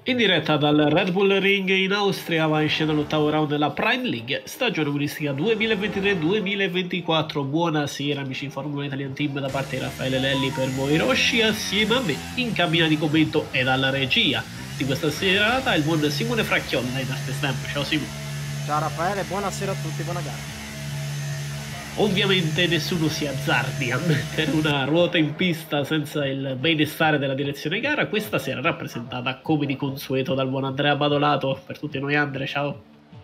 In diretta dal Red Bull Ring in Austria va in scena l'ottavo round della Prime League, stagione agonistica 2023-2024. Buonasera amici di Formula Italian Team da parte di Raffaele Lelli per voi Rosci, assieme a me in cabina di commento e dalla regia di questa serata il buon Simone Fracchiolla in arte stamp. Ciao Simone. Ciao Raffaele, buonasera a tutti, buona gara. Ovviamente nessuno si azzardi a mettere una ruota in pista senza il benestare della direzione gara, questa sera rappresentata come di consueto dal buon Andrea Badolato. Per tutti noi Andre, ciao.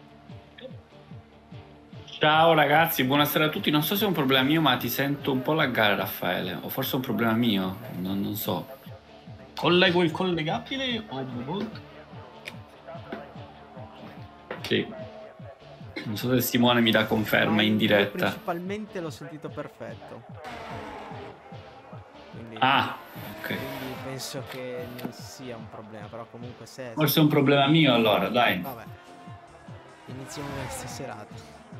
Ciao ragazzi, buonasera a tutti. Non so se è un problema mio, ma ti sento un po' laggare Raffaele, o forse è un problema mio, non so. Collego il collegabile o Sì. Non so se Simone mi dà conferma in diretta. Principalmente l'ho sentito perfetto. Quindi, ok. Quindi penso che non sia un problema, però comunque se... Forse è un problema mio allora, dai. Vabbè, iniziamo questa serata.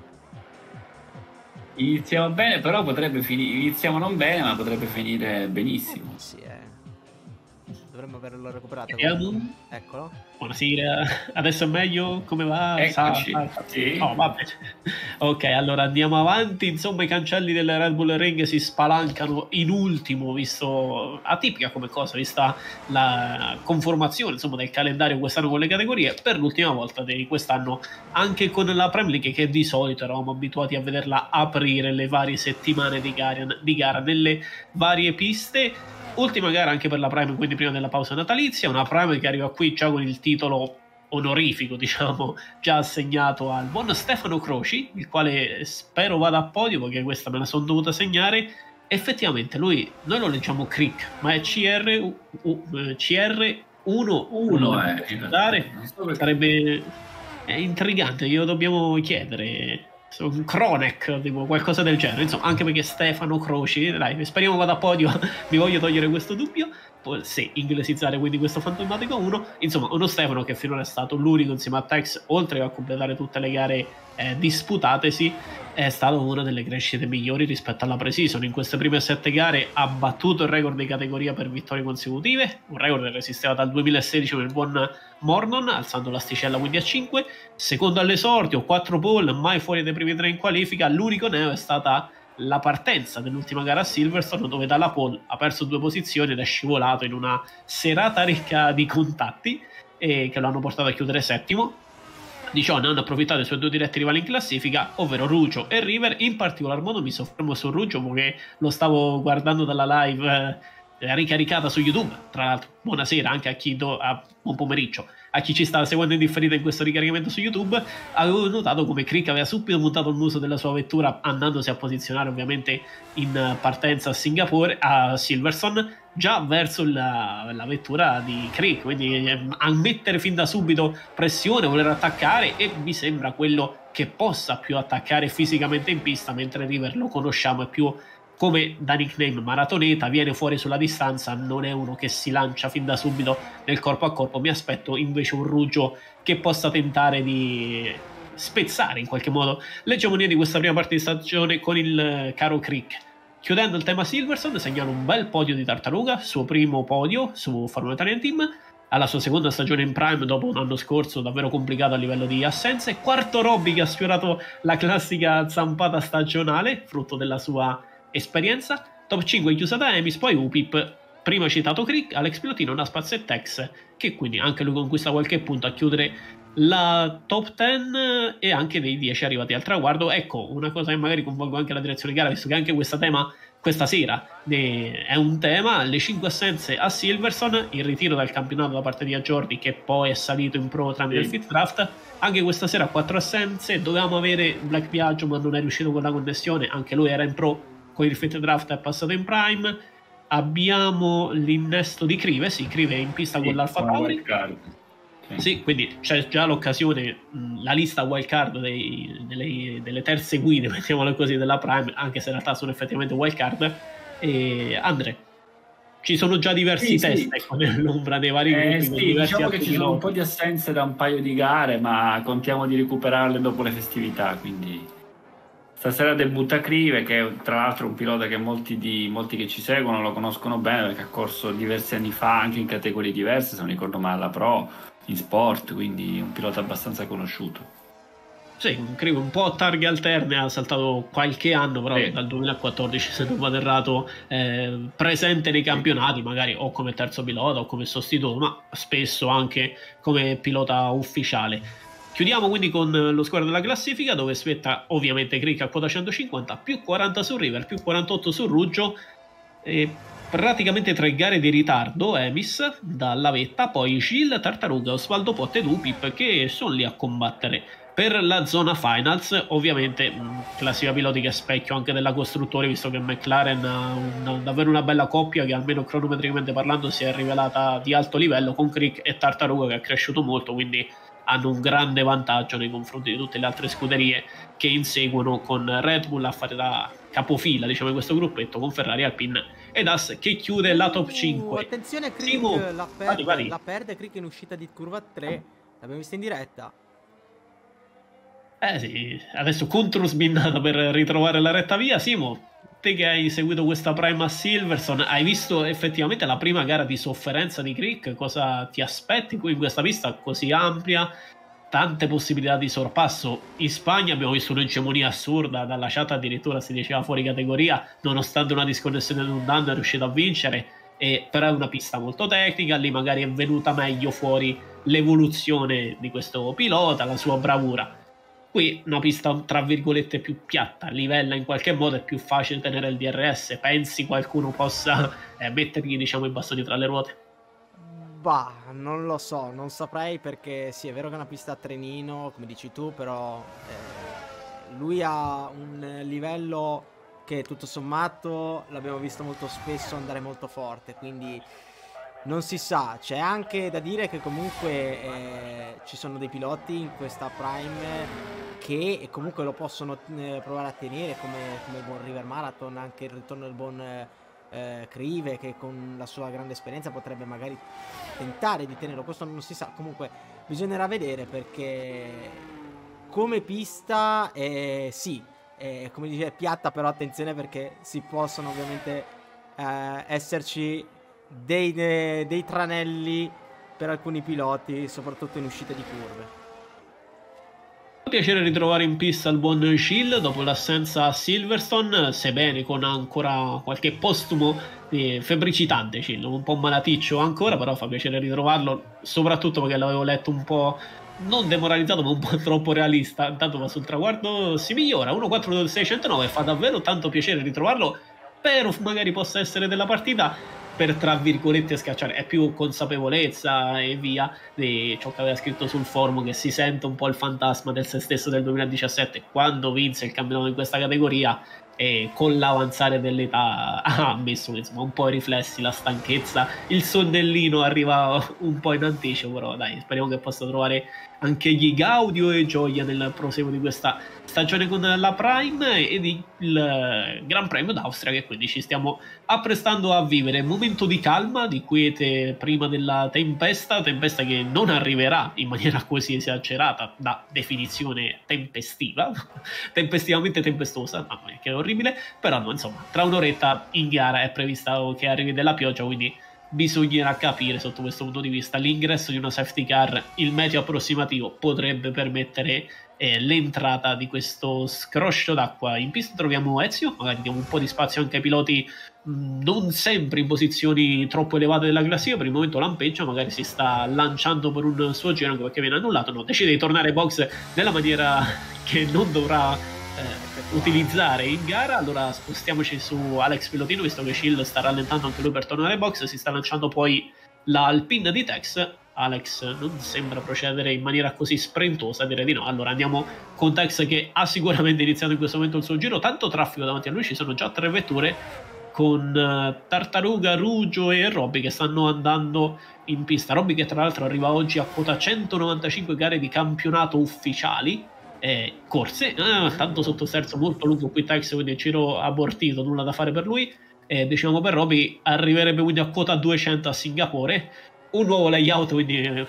Iniziamo bene, però potrebbe finire... Iniziamo non bene, ma potrebbe finire benissimo. Sì, dovremmo averlo recuperato. Eccolo. Buonasera, adesso è meglio? Come va? Eccoci. Sì. Oh, vabbè. Ok, allora andiamo avanti. Insomma, i cancelli del Red Bull Ring si spalancano in ultimo, visto atipica come cosa, vista la conformazione insomma del calendario quest'anno con le categorie, per l'ultima volta di quest'anno anche con la Premier League, che di solito eravamo abituati a vederla aprire le varie settimane di gara nelle varie piste. Ultima gara anche per la Prime, quindi prima della pausa natalizia, una Prime che arriva qui già con il titolo onorifico, diciamo, già assegnato al buon Stefano Croci, il quale spero vada a podio, perché questa me la sono dovuta segnare. Effettivamente noi lo leggiamo Crick, ma è CR1. Sarebbe intrigante, glielo dobbiamo chiedere. Un Kronek, tipo qualcosa del genere, insomma, anche perché Stefano Croci, dai, speriamo vada a podio. Mi voglio togliere questo dubbio, se inglesizzare quindi questo fantomatico 1, insomma uno Stefano che finora è stato l'unico insieme a Tex, oltre a completare tutte le gare disputatesi, è stato una delle crescite migliori rispetto alla pre-season. In queste prime 7 gare ha battuto il record di categoria per vittorie consecutive, un record che resisteva dal 2016 per il buon Mornon, alzando l'asticella quindi a 5, secondo all'esordio, 4 pole, mai fuori dai primi 3 in qualifica. L'unico neo è stata la partenza dell'ultima gara a Silverstone, dove dalla pole ha perso 2 posizioni ed è scivolato in una serata ricca di contatti che lo hanno portato a chiudere settimo. Di ciò ne hanno approfittato i suoi 2 diretti rivali in classifica, ovvero Ruggio e River. In particolar modo mi soffermo su Ruggio perché lo stavo guardando dalla live ricaricata su YouTube. Tra l'altro, buonasera anche a chi buon pomeriggio a chi ci sta seguendo in differita in questo ricaricamento su YouTube. Avevo notato come Crick aveva subito montato il muso della sua vettura, andandosi a posizionare ovviamente in partenza a Singapore, a Silverstone, già verso la vettura di Crick, quindi a mettere fin da subito pressione, voler attaccare, e mi sembra quello che possa più attaccare fisicamente in pista, mentre River lo conosciamo è più come da nickname maratoneta, viene fuori sulla distanza, non è uno che si lancia fin da subito nel corpo a corpo. Mi aspetto invece un Ruggio che possa tentare di spezzare in qualche modo l'egemonia di questa prima parte di stagione con il caro Crick. Chiudendo il tema Silverstone, segnalo un bel podio di Tartaruga, suo primo podio su Formula Italian Team, alla sua seconda stagione in Prime dopo un anno scorso davvero complicato a livello di assenze. Quarto Robby, che ha sfiorato la classica zampata stagionale, frutto della sua esperienza. Top 5 in chiusa da Emis, poi Upip, prima citato Crick, Alex Pilotino, Naspaz e Tex, che quindi anche lui conquista qualche punto a chiudere la top 10 e anche dei 10 arrivati al traguardo. Ecco, una cosa che magari coinvolgo anche la direzione di gara, visto che anche questa sera è un tema: le 5 assenze a Silverstone, il ritiro dal campionato da parte di Ajordi, che poi è salito in pro tramite il Fit Draft. Anche questa sera 4 assenze, dovevamo avere Black Piaggio ma non è riuscito con la connessione, anche lui era in pro, con il Fit Draft è passato in Prime. Abbiamo l'innesto di Crive, Crive è in pista con l'Alfa Tauri. Sì, quindi c'è già l'occasione, la lista wildcard delle terze guide, mettiamolo così, della Prime, anche se in realtà sono effettivamente wildcard. E Andre, ci sono già diversi test ecco, nell'ombra dei vari gruppi. Diciamo che ci sono un po' di assenze da un paio di gare, ma contiamo di recuperarle dopo le festività, quindi stasera debutta Crive, che tra l'altro è un pilota che molti che ci seguono lo conoscono bene, perché ha corso diversi anni fa anche in categorie diverse, se non ricordo male, alla Pro. in sport, quindi un pilota abbastanza conosciuto. Sì, un po' a targhe alterne, ha saltato qualche anno, però Sì. dal 2014, se non vado errato, presente nei campionati, magari o come terzo pilota o come sostituto, ma spesso anche come pilota ufficiale. Chiudiamo quindi con lo squadro della classifica, dove spetta ovviamente Crick a quota 150, più 40 su River, più 48 su Ruggio, e praticamente 3 gare di ritardo Emis dalla vetta, poi Gil, Tartaruga, Osvaldo Potte e Dupip che sono lì a combattere per la zona finals. Ovviamente classifica piloti che è specchio anche della costruttori, visto che McLaren ha davvero una bella coppia che almeno cronometricamente parlando si è rivelata di alto livello, con Crick e Tartaruga che è cresciuto molto, quindi hanno un grande vantaggio nei confronti di tutte le altre scuderie che inseguono con Red Bull a fare da capofila, diciamo, in questo gruppetto, con Ferrari, Alpine ed Haas che chiude la top 5. Attenzione, Crick Simo, la perde Crick in uscita di curva 3. L'abbiamo vista in diretta. Sì, adesso controsbindata per ritrovare la retta via. Simo, te che hai seguito questa Prima a Silverstone, hai visto effettivamente la prima gara di sofferenza di Crick? Cosa ti aspetti qui in questa pista così ampia? Tante possibilità di sorpasso. In Spagna abbiamo visto un'egemonia assurda, dalla chat addirittura si diceva fuori categoria, nonostante una disconnessione di un danno è riuscito a vincere, però è una pista molto tecnica, lì magari è venuta meglio fuori l'evoluzione di questo pilota, la sua bravura. Qui una pista tra virgolette più piatta, livella in qualche modo, è più facile tenere il DRS. Pensi qualcuno possa mettergli, diciamo, i bastoni tra le ruote? Bah, non lo so, non saprei, perché sì, è vero che è una pista a trenino, come dici tu, però lui ha un livello che tutto sommato l'abbiamo visto molto spesso andare molto forte, quindi non si sa. C'è anche da dire che comunque ci sono dei piloti in questa Prime che comunque lo possono provare a tenere, come il buon River Marathon, anche il ritorno del buon Crive, che con la sua grande esperienza potrebbe magari tentare di tenerlo. Questo non si sa, comunque bisognerà vedere, perché come pista sì, come dice, è piatta, però attenzione, perché si possono ovviamente esserci dei tranelli per alcuni piloti, soprattutto in uscita di curve. Piacere ritrovare in pista il buon Schill dopo l'assenza a Silverstone, sebbene con ancora qualche postumo febbricitante. Schill, un po' malaticcio ancora, però fa piacere ritrovarlo, soprattutto perché l'avevo letto un po' non demoralizzato, ma un po' troppo realista. Intanto va sul traguardo, si migliora, 1.4609, fa davvero tanto piacere ritrovarlo. Spero magari possa essere della partita per, tra virgolette, scacciare. È più consapevolezza e via di ciò che aveva scritto sul forum, che si sente un po' il fantasma del se stesso del 2017 quando vinse il campionato in questa categoria, e con l'avanzare dell'età ha messo, insomma, un po' i riflessi, la stanchezza, il sonnellino arriva un po' in anticipo, però dai, speriamo che possa trovare anche gli gaudio e gioia nel proseguo di questa stagione con la Prime e il Gran Premio d'Austria, che quindi ci stiamo apprestando a vivere. Momento di calma, di quiete prima della tempesta che non arriverà in maniera così esagerata, da definizione tempestiva, tempestivamente tempestosa, mamma mia, che orribile, però no, insomma, tra un'oretta in gara è prevista che arrivi della pioggia, quindi bisognerà capire sotto questo punto di vista. L'ingresso di una safety car, il meteo approssimativo potrebbe permettere l'entrata di questo scroscio d'acqua. In pista troviamo Ezio, magari diamo un po' di spazio anche ai piloti non sempre in posizioni troppo elevate della classifica. Per il momento lampeggia, magari si sta lanciando per un suo giro, anche perché viene annullato. No, decide di tornare ai box nella maniera che non dovrà utilizzare in gara. Allora spostiamoci su Alex Pilotino, visto che Shield sta rallentando anche lui per tornare ai box. Si sta lanciando poi la Alpine di Tex. Alex non sembra procedere in maniera così sprintosa, direi di no. Allora andiamo con Tex, che ha sicuramente iniziato in questo momento il suo giro. Tanto traffico davanti a lui, ci sono già 3 vetture con Tartaruga, Ruggio e Robby che stanno andando in pista. Robby che tra l'altro arriva oggi a quota 195 gare di campionato ufficiali, corse, tanto sottosterzo molto lungo qui Tex, quindi giro abortito, nulla da fare per lui. Diciamo per Robby arriverebbe quindi a quota 200 a Singapore, un nuovo layout, quindi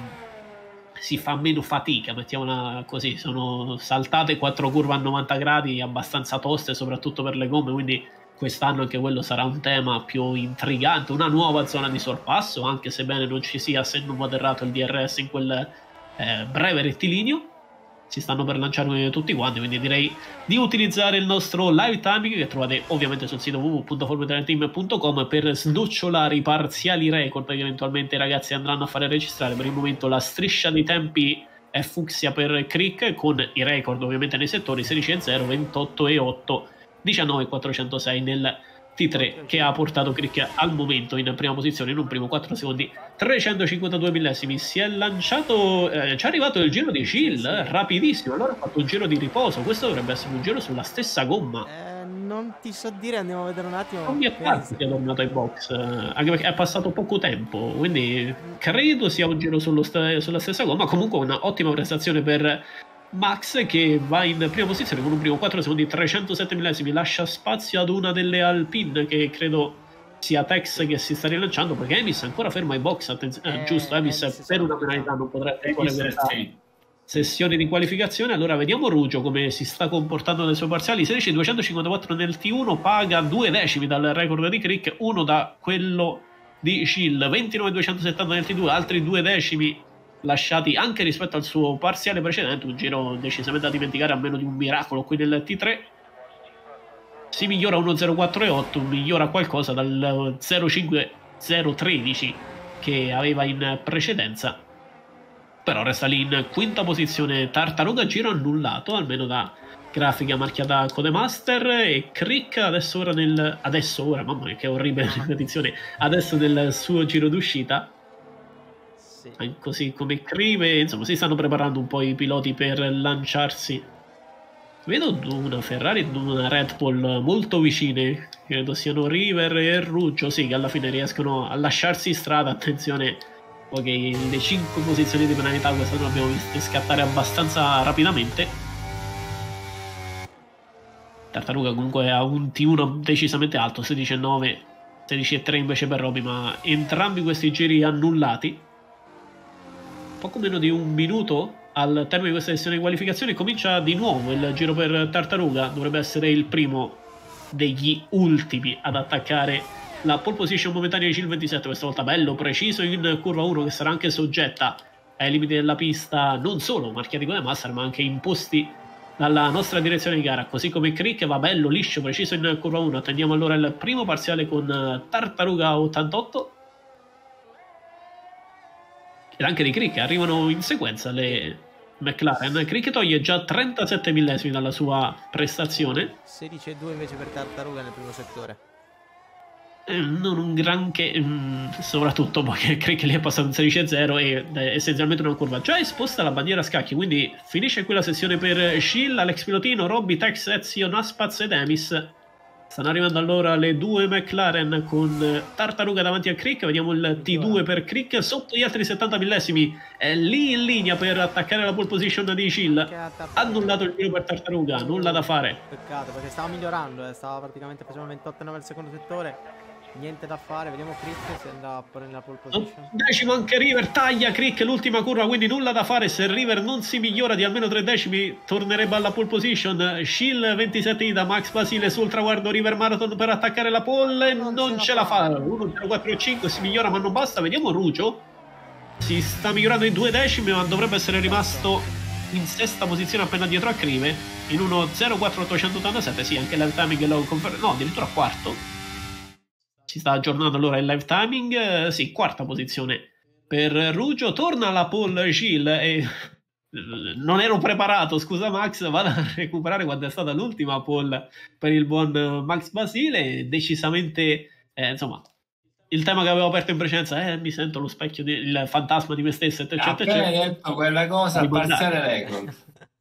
si fa meno fatica, mettiamola così. Sono saltate 4 curve a 90 gradi abbastanza toste, soprattutto per le gomme, quindi quest'anno anche quello sarà un tema più intrigante, una nuova zona di sorpasso, anche sebbene non ci sia, se non vado errato, il DRS in quel breve rettilineo. Si stanno per lanciare tutti quanti, quindi direi di utilizzare il nostro live timing, che trovate ovviamente sul sito www.formula1team.com, per snocciolare i parziali record che eventualmente i ragazzi andranno a fare registrare. Per il momento la striscia dei tempi è fucsia per Crick, con i record ovviamente nei settori 16.0, 28.8, 19.406 nel T3, che ha portato Crick al momento in prima posizione in un primo 4 secondi 352 millesimi. Si è lanciato, ci è arrivato il giro di Gilles, rapidissimo, allora ha fatto un giro di riposo. Questo dovrebbe essere un giro sulla stessa gomma. Non ti so dire, andiamo a vedere un attimo. Non mi è parso che è tornato ai box, anche perché è passato poco tempo, quindi credo sia un giro sulla stessa gomma. Comunque un'ottima prestazione per Max, che va in prima posizione con un primo 4 secondi 307 millesimi, lascia spazio ad una delle Alpine, che credo sia Tex, che si sta rilanciando, perché Emis è ancora fermo ai box. Giusto, Emis per una penalità non potrebbe ancora questa sessione di qualificazione. Allora vediamo Ruggio come si sta comportando nelle sue parziali. 16.254 nel T1, paga 2 decimi dal record di Crick, 1 da quello di Gilles. 29.270 nel T2, altri 2 decimi lasciati anche rispetto al suo parziale precedente, un giro decisamente da dimenticare, a meno di un miracolo qui nel T3. Si migliora 1.04.8, migliora qualcosa dal 0.5.013 che aveva in precedenza, però resta lì in quinta posizione Tartaruga, giro annullato almeno da grafica marchiata Codemaster. E Crick adesso ora mamma mia che orribile ripetizione, adesso nel suo giro d'uscita. Così come scrive, insomma, si stanno preparando un po' i piloti per lanciarsi. Vedo una Ferrari e una Red Bull molto vicine, credo siano River e Ruggio, sì, che alla fine riescono a lasciarsi strada. Attenzione, ok, le 5 posizioni di penalità quest'anno le abbiamo viste scattare abbastanza rapidamente. Tartaruga comunque ha un T1 decisamente alto, 16.9, 16.3 invece per Roby, ma entrambi questi giri annullati. Poco meno di un minuto al termine di questa sessione di qualificazione comincia di nuovo il giro per Tartaruga. Dovrebbe essere il primo degli ultimi ad attaccare la pole position momentanea di Gilles 27, questa volta bello preciso in curva 1, che sarà anche soggetta ai limiti della pista, non solo marchiati con le master ma anche imposti dalla nostra direzione di gara. Così come Crick va bello liscio preciso in curva 1. Attendiamo allora il primo parziale con Tartaruga 88 ed anche di Crick. Arrivano in sequenza le McLaren. Crick toglie già 37 millesimi dalla sua prestazione, 16.2 invece per Tartaruga nel primo settore. Non un granché, soprattutto perché Crick lì è passato in 16.0 e essenzialmente una curva già esposta alla bandiera a scacchi. Quindi finisce qui la sessione per Gilles, Alex Pilotino, Robby, Tex, Ezio, Naspaz ed Emis. Stanno arrivando allora le due McLaren con Tartaruga davanti a Crick. Vediamo il T2 per Crick sotto gli altri 70 millesimi, è lì in linea per attaccare la pole position di Gilles. Annullato il giro per Tartaruga, nulla da fare. Peccato, perché stava migliorando, stava praticamente facendo 28,9 al secondo settore. Niente da fare, vediamo Crick se andrà a porre nella pole position. Decimo anche River, taglia Crick l'ultima curva, quindi nulla da fare. Se River non si migliora di almeno 3 decimi tornerebbe alla pole position. Gilles 27 da Max Basile sul traguardo River Marathon per attaccare la pole, non ce la fa. 1.04.5 si migliora ma non basta. Vediamo Ruggio, si sta migliorando in 2 decimi ma dovrebbe essere rimasto in sesta posizione appena dietro a Crive in 1.04.887. Sì, anche live timing lo conferma, no, addirittura quarto. Si sta aggiornando allora il live timing. Sì, quarta posizione per Ruggio. Torna alla pole Gilles e non ero preparato, scusa Max, vado a recuperare quando è stata l'ultima pole per il buon Max Basile. Decisamente, insomma, il tema che avevo aperto in precedenza, mi sento lo specchio, il fantasma di me stesso, eccetera, eccetera. Hai detto quella cosa, parziale record.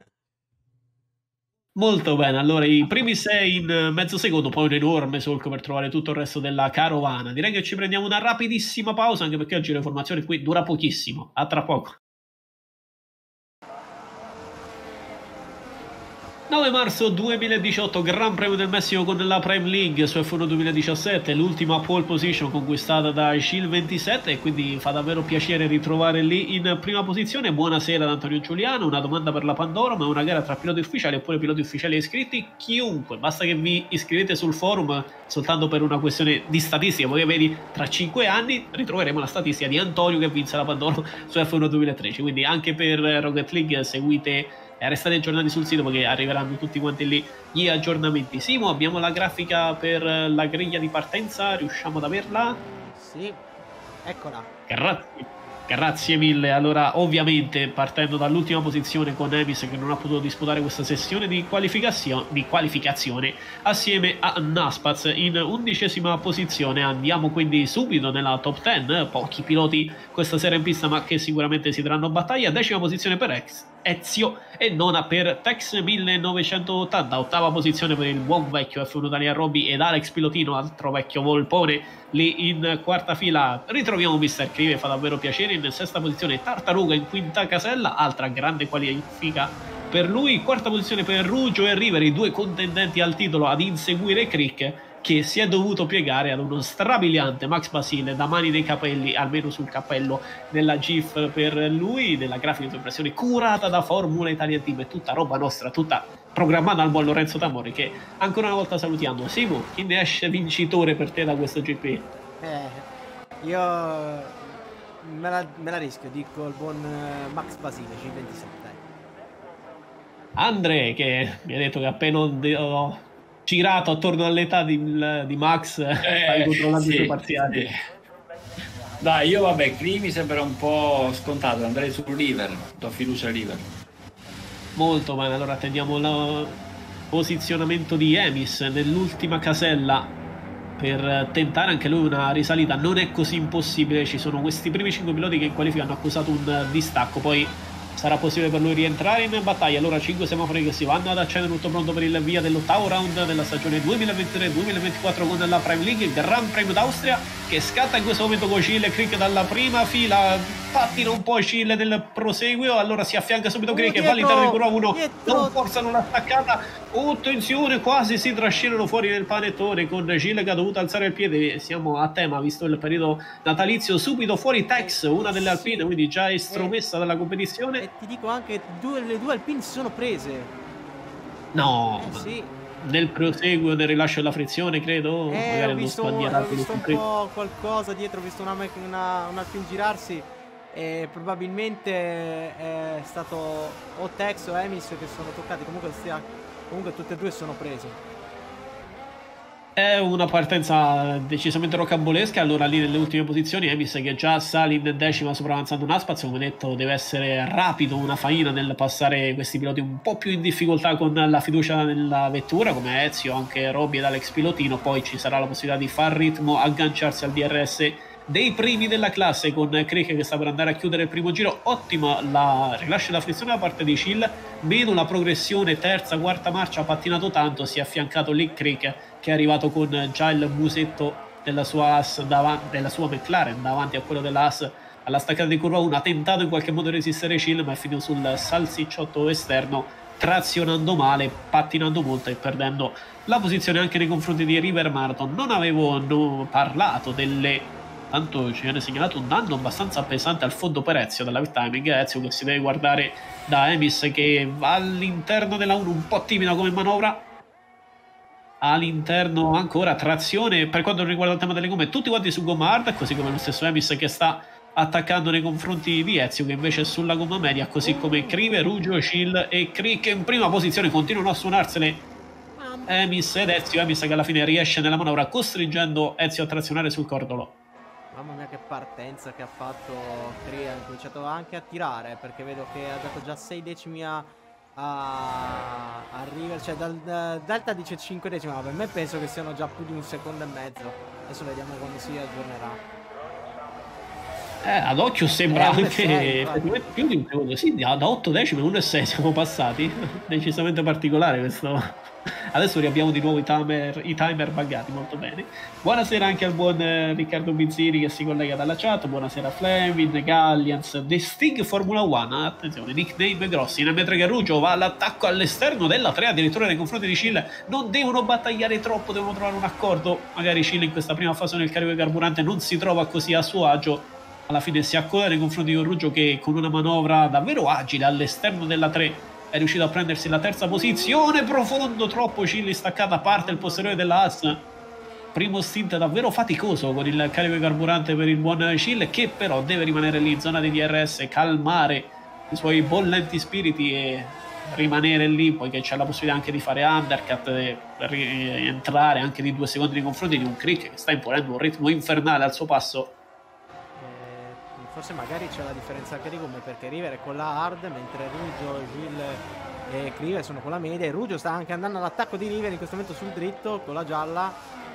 Molto bene, allora i primi 6 in mezzo secondo, poi un enorme solco per trovare tutto il resto della carovana. Direi che ci prendiamo una rapidissima pausa, anche perché oggi le formazioni qui dura pochissimo. A tra poco. 9 marzo 2018, Gran Premio del Messico con la Prime League su F1 2017, l'ultima pole position conquistata da Gil 27 e quindi fa davvero piacere ritrovare lì in prima posizione. Buonasera ad Antonio Giuliano, una domanda per la Pandora, ma è una gara tra piloti ufficiali oppure piloti ufficiali iscritti? Chiunque, basta che vi iscrivete sul forum soltanto per una questione di statistica, poi vedi tra 5 anni ritroveremo la statistica di Antonio che vinse la Pandora su F1 2013, quindi anche per Rocket League seguite e restate aggiornati sul sito perché arriveranno tutti quanti lì gli aggiornamenti. Simo, abbiamo la grafica per la griglia di partenza, riusciamo ad averla? Sì, eccola. Grazie mille. Allora, ovviamente partendo dall'ultima posizione con Emis che non ha potuto disputare questa sessione di qualificazione assieme a Naspaz in 11ª posizione. Andiamo quindi subito nella top 10, pochi piloti questa sera in pista ma che sicuramente si daranno battaglia. 10ª posizione per Ezio e 9ª per Tex 1980, 8ª posizione per il buon vecchio F1 Daniel Robby ed Alex Pilotino, altro vecchio volpone lì in quarta fila. Ritroviamo Mr. Crive, fa davvero piacere. In 6ª posizione Tartaruga, in 5ª casella, altra grande qualifica per lui. 4ª posizione per Rugio e River, i due contendenti al titolo ad inseguire Crick, che si è dovuto piegare ad uno strabiliante Max Basile da mani nei capelli, almeno sul cappello della GIF per lui. Nella grafica di impressione curata da Formula Italia Team, è tutta roba nostra, tutta programmata al buon Lorenzo Tamori, che ancora una volta salutiamo. Simo, chi ne esce vincitore per te da questo GP? Io me la rischio, dico il buon Max Basile, G27. Andre, che mi ha detto che appena ho girato attorno all'età di Max, stai controllando i suoi parziali. Sì. Dai, io vabbè, qui mi sembra un po' scontato, andrei sul River, do fiducia al River. Molto bene, allora attendiamo il posizionamento di Emis nell'ultima casella per tentare anche lui una risalita. Non è così impossibile, ci sono questi primi 5 piloti che in qualifica hanno accusato un distacco, poi sarà possibile per lui rientrare in battaglia. Allora 5 semafori che si vanno ad accendere, tutto pronto per il via dell'8º round della stagione 2023-2024 con la Prime League, il Gran Premio d'Austria che scatta in questo momento con Gilles e Crick dalla prima fila. Pattina un po' Gilles nel proseguio, allora si affianca subito Crick e va all'interno di curva 1, non forzano la staccata. Attenzione, quasi si trascinano fuori nel panettone con Gilles che ha dovuto alzare il piede. Siamo a tema visto il periodo natalizio. Subito fuori Tex, una delle alpine, quindi già estromessa dalla competizione. E ti dico anche le due alpine si sono prese. No, sì. Nel proseguo del rilascio della frizione, credo. Magari ho visto un po' qualcosa dietro, ho visto un alpine girarsi. E probabilmente è stato o Tex o Emis che sono toccati. Comunque tutte e due sono prese. È una partenza decisamente rocambolesca. Allora lì nelle ultime posizioni Emis che già sale in 10ª sopravanzando Naspaz, come detto deve essere rapido, una faina nel passare questi piloti un po' più in difficoltà con la fiducia nella vettura come Ezio, anche Robby ed Alex Pilotino. Poi ci sarà la possibilità di far ritmo, agganciarsi al DRS dei primi della classe con Crick che sta per andare a chiudere il primo giro. Ottima la rilascio della frizione da parte di Chill, meno la progressione terza, quarta marcia, ha pattinato tanto, si è affiancato lì Crick che è arrivato con già il musetto della sua McLaren davanti a quello della Haas alla staccata di curva 1, ha tentato in qualche modo di resistere Chill ma è finito sul salsicciotto esterno, trazionando male, pattinando molto e perdendo la posizione anche nei confronti di River Marathon. Non avevo parlato tanto ci viene segnalato un danno abbastanza pesante al fondo per Ezio dalla pit timing. Ezio che si deve guardare da Emis che va all'interno della 1 un po' timida come manovra, all'interno ancora trazione per quanto riguarda il tema delle gomme, tutti quanti su gomma hard, così come lo stesso Emis che sta attaccando nei confronti di Ezio che invece è sulla gomma media, così come Crive, Rugio, Chill e Crick in prima posizione. Continuano a suonarsene Emis ed Ezio. Emis che alla fine riesce nella manovra costringendo Ezio a trazionare sul cordolo. Mamma mia che partenza che ha fatto Crea, ha cominciato anche a tirare perché vedo che ha dato già 6 decimi a River, cioè Delta dice 5 decimi, ma per me penso che siano già più di 1,5 secondi. Adesso vediamo quando si aggiornerà. Ad occhio sembra anche 1,6, effettivamente più di un secondo. Sì, da 8 decimi 1,6 siamo passati. Decisamente particolare questo. Adesso riabbiamo di nuovo i timer buggati molto bene. Buonasera anche al buon Riccardo Bizzini che si collega dalla chat. Buonasera Fleming, Gallians, The Sting Formula 1. Attenzione, nickname grossi. Mentre Garruggio va all'attacco all'esterno della 3, addirittura nei confronti di Schill. Non devono battagliare troppo, devono trovare un accordo. Magari Schill in questa prima fase nel carico di carburante non si trova così a suo agio. Alla fine si accoda nei confronti di Garruggio che con una manovra davvero agile all'esterno della 3 è riuscito a prendersi la terza posizione. Profondo troppo, Cilli staccata, parte il posteriore della Haas. Primo stint davvero faticoso con il carico di carburante per il buon Cilli, che però deve rimanere lì in zona di DRS, calmare i suoi bollenti spiriti e rimanere lì, poiché c'è la possibilità anche di fare undercut e rientrare anche di 2 secondi nei confronti di un Crick che sta imponendo un ritmo infernale al suo passo. Forse magari c'è la differenza anche di gomme, perché River è con la hard, mentre Ruggio, Gil e Crive sono con la media, e Ruggio sta anche andando all'attacco di River in questo momento sul dritto con la gialla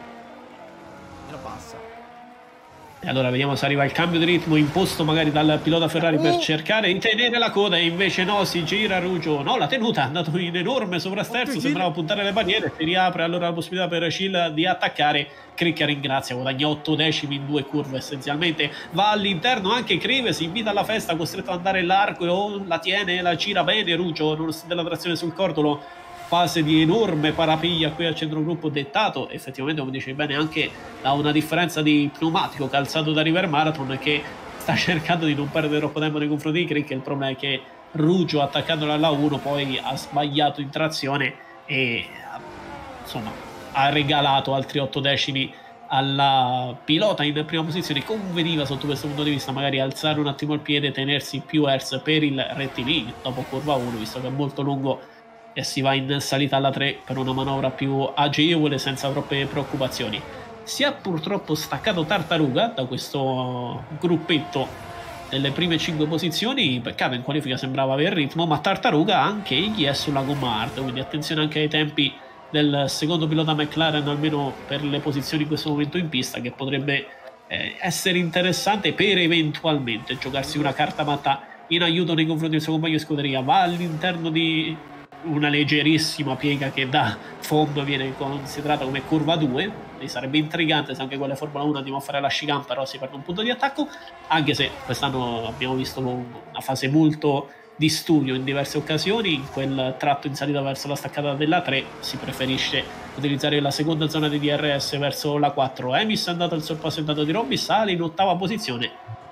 e lo passa. E allora vediamo se arriva il cambio di ritmo imposto magari dal pilota Ferrari per cercare di tenere la coda, e invece no, si gira Ruggio. No, la tenuta è andato in enorme sovrasterzo, sembrava puntare le barriere, si riapre allora la possibilità per Schill di attaccare. Crick ringrazia, guadagna 8 decimi in 2 curve essenzialmente, va all'interno anche Crive, si invita alla festa, costretto ad andare largo, la tiene, la gira bene Ruggio, nonostante la trazione sul cordolo. Fase di enorme parapiglia qui al centrogruppo, dettato effettivamente, come dicevi bene, anche da una differenza di pneumatico calzato da River Marathon, che sta cercando di non perdere troppo tempo nei confronti di Crick. Il problema è che Ruggio, attaccandolo alla 1, poi ha sbagliato in trazione e insomma ha regalato altri 8 decimi alla pilota in prima posizione. Conveniva sotto questo punto di vista magari alzare un attimo il piede, tenersi più hertz per il rettilineo dopo curva 1, visto che è molto lungo e si va in salita alla 3 per una manovra più agevole senza troppe preoccupazioni. Si è purtroppo staccato Tartaruga da questo gruppetto delle prime 5 posizioni, peccato, in qualifica sembrava aver ritmo, ma Tartaruga anche egli è sulla gomma hard, quindi attenzione anche ai tempi del secondo pilota McLaren, almeno per le posizioni in questo momento in pista, che potrebbe essere interessante per eventualmente giocarsi una carta matta in aiuto nei confronti del suo compagno di scuderia. Va all'interno di una leggerissima piega che da FOM viene considerata come curva 2, e sarebbe intrigante se anche quella Formula 1 andiamo a fare la chicane, però si perde un punto di attacco, anche se quest'anno abbiamo visto una fase molto di studio in diverse occasioni. In quel tratto in salita verso la staccata della 3 si preferisce utilizzare la seconda zona di DRS verso la 4. Emis è andato al sorpasso intanto di Robby, sale in 8ª posizione.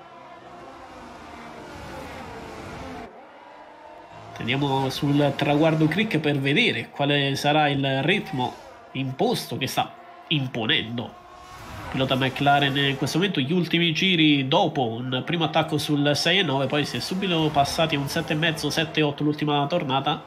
Andiamo sul traguardo Crick per vedere quale sarà il ritmo imposto che sta imponendo pilota McLaren in questo momento. Gli ultimi giri dopo un primo attacco sul 6,9, poi si è subito passati a un 7,5, 7,8 l'ultima tornata.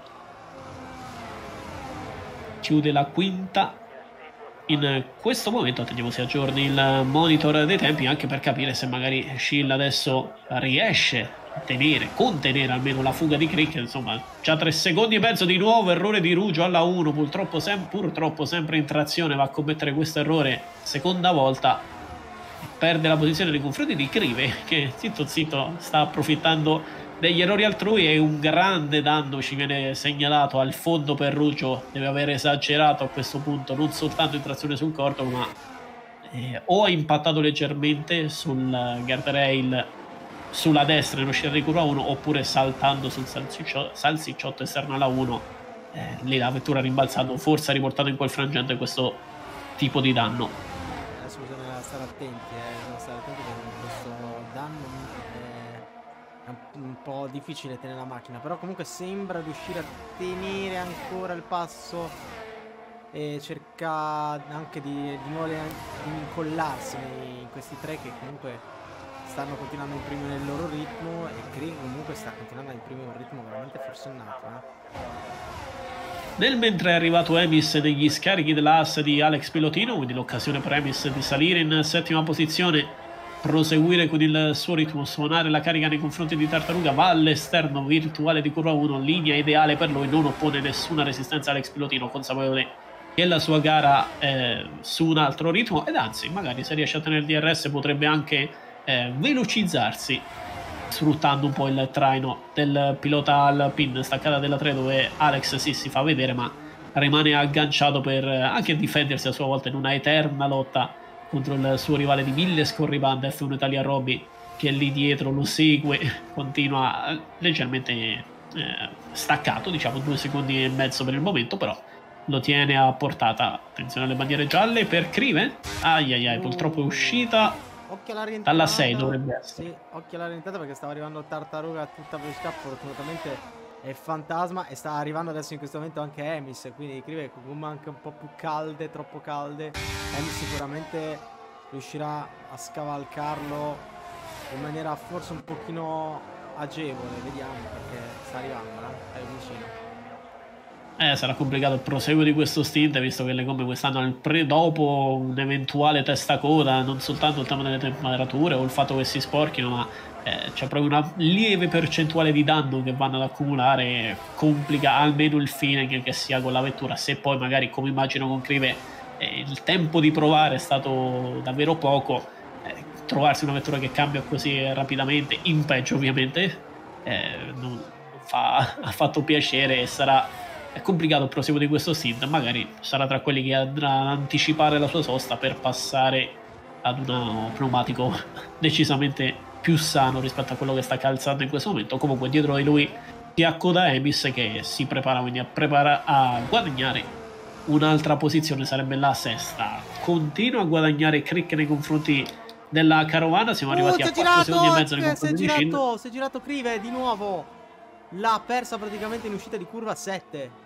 Chiude la quinta. In questo momento attendiamo si aggiorni il monitor dei tempi, anche per capire se magari Schill adesso riesce contenere almeno la fuga di Crick. Insomma, già 3 secondi e mezzo di nuovo errore di Ruggio alla 1, purtroppo sempre in trazione va a commettere questo errore seconda volta e perde la posizione nei confronti di Crive, che zitto sta approfittando degli errori altrui, e un grande danno ci viene segnalato al fondo per Ruggio. Deve aver esagerato a questo punto, non soltanto in trazione sul cordolo, ma o ha impattato leggermente sul guardrail sulla destra in uscita di curva 1, oppure saltando sul salsicciotto esterno alla 1, lì la vettura ha rimbalzato, forse ha riportato in quel frangente questo tipo di danno. Adesso bisogna stare attenti perché questo danno è un po' difficile tenere la macchina, però comunque sembra riuscire a tenere ancora il passo e cerca anche di incollarsi in questi 3 che comunque stanno continuando a imprimere il loro ritmo, e Crick comunque sta continuando a imprimere un ritmo veramente forsennato. Nel mentre è arrivato Emis negli scarichi della Haas di Alex Pilotino, quindi l'occasione per Emis di salire in 7ª posizione, proseguire con il suo ritmo, suonare la carica nei confronti di Tartaruga, va all'esterno virtuale di curva 1, linea ideale per lui, non oppone nessuna resistenza a Alex Pilotino, consapevole che la sua gara è su un altro ritmo, ed anzi magari se riesce a tenere il DRS potrebbe anche velocizzarsi, sfruttando un po' il traino del pilota Alpine. Staccata della 3 dove Alex si fa vedere, ma rimane agganciato per anche difendersi a sua volta in una eterna lotta contro il suo rivale di 1000 scorribande F1 Italia Robby, che lì dietro lo segue, continua leggermente staccato, diciamo 2 secondi e mezzo per il momento, però lo tiene a portata. Attenzione alle bandiere gialle per Crive, purtroppo è uscita occhio alla rientrata, dalla 6, dovrebbe essere. sì, occhio alla rientrata perché stava arrivando Tartaruga tutta per scappo, fortunatamente è Fantasma, e sta arrivando adesso in questo momento anche Emis, quindi Crive con gomme anche un po' più calde, troppo calde. Emis sicuramente riuscirà a scavalcarlo in maniera forse un pochino agevole, vediamo, perché sta arrivando, è vicino. Sarà complicato il proseguo di questo stint, visto che le gomme quest'anno dopo un'eventuale testacoda, non soltanto il tema delle temperature o il fatto che si sporchino, ma c'è proprio una lieve percentuale di danno che vanno ad accumulare, complica almeno il feeling che sia con la vettura. Se poi magari, come immagino con Crive, il tempo di provare è stato davvero poco, trovarsi una vettura che cambia così rapidamente, in peggio ovviamente, non fa affatto piacere, e sarà complicato il proseguo di questo stint. Magari sarà tra quelli che andrà ad anticipare la sua sosta per passare ad un pneumatico decisamente più sano rispetto a quello che sta calzando in questo momento. Comunque dietro di lui si accoda Emis, che si prepara quindi a guadagnare un'altra posizione, sarebbe la sesta. Continua a guadagnare Crick nei confronti della carovana, siamo arrivati a 4 secondi e mezzo nei confronti di Shin. Si è girato Crive di nuovo, l'ha persa praticamente in uscita di curva 7.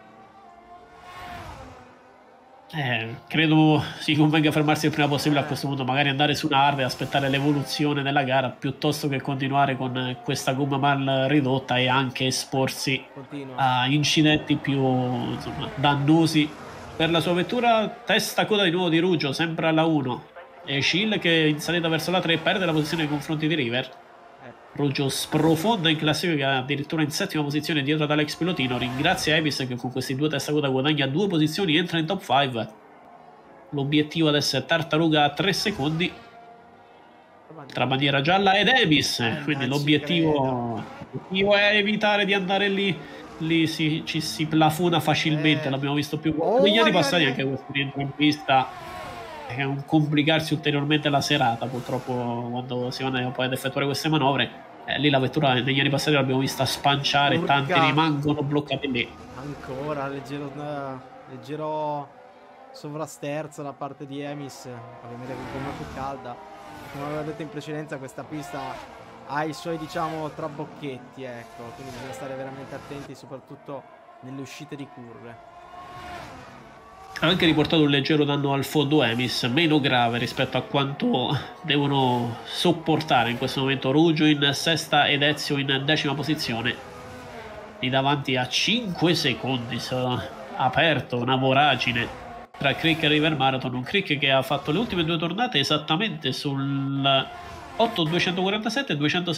Credo si convenga fermarsi il prima possibile a questo punto, magari andare su una hard e aspettare l'evoluzione della gara, piuttosto che continuare con questa gomma mal ridotta e anche esporsi a incidenti più, insomma, dannosi per la sua vettura. Testa coda di nuovo di Ruggio, sempre alla 1, e Schill che in salita verso la 3 perde la posizione nei confronti di River. Ruggio sprofonda in classifica, addirittura in 7ª posizione dietro ad Alex Pilotino. Ringrazia Evis che con questi 2 testa coda guadagna 2 posizioni, entra in top 5. L'obiettivo adesso è Tartaruga a 3 secondi tra bandiera gialla ed Evis, quindi l'obiettivo è evitare di andare lì ci si plafona facilmente. L'abbiamo visto più negli anni passati, anche questo rientro in pista è un complicarsi ulteriormente la serata, purtroppo, quando si vanno poi ad effettuare queste manovre. Lì la vettura negli anni passati l'abbiamo vista spanciare, tanti rimangono bloccati lì. Ancora leggero sovrasterzo da parte di Emis, ovviamente con gomma più calda. Come avevo detto in precedenza, questa pista ha i suoi, diciamo, trabocchetti, ecco, quindi bisogna stare veramente attenti soprattutto nelle uscite di curve. Ha anche riportato un leggero danno al fondo Emis, meno grave rispetto a quanto devono sopportare in questo momento Ruggio in sesta ed Ezio in 10ª posizione. Lì davanti a 5 secondi, aperto una voragine tra Crick e River Marathon. Un Crick che ha fatto le ultime 2 tornate esattamente sul 8.247 e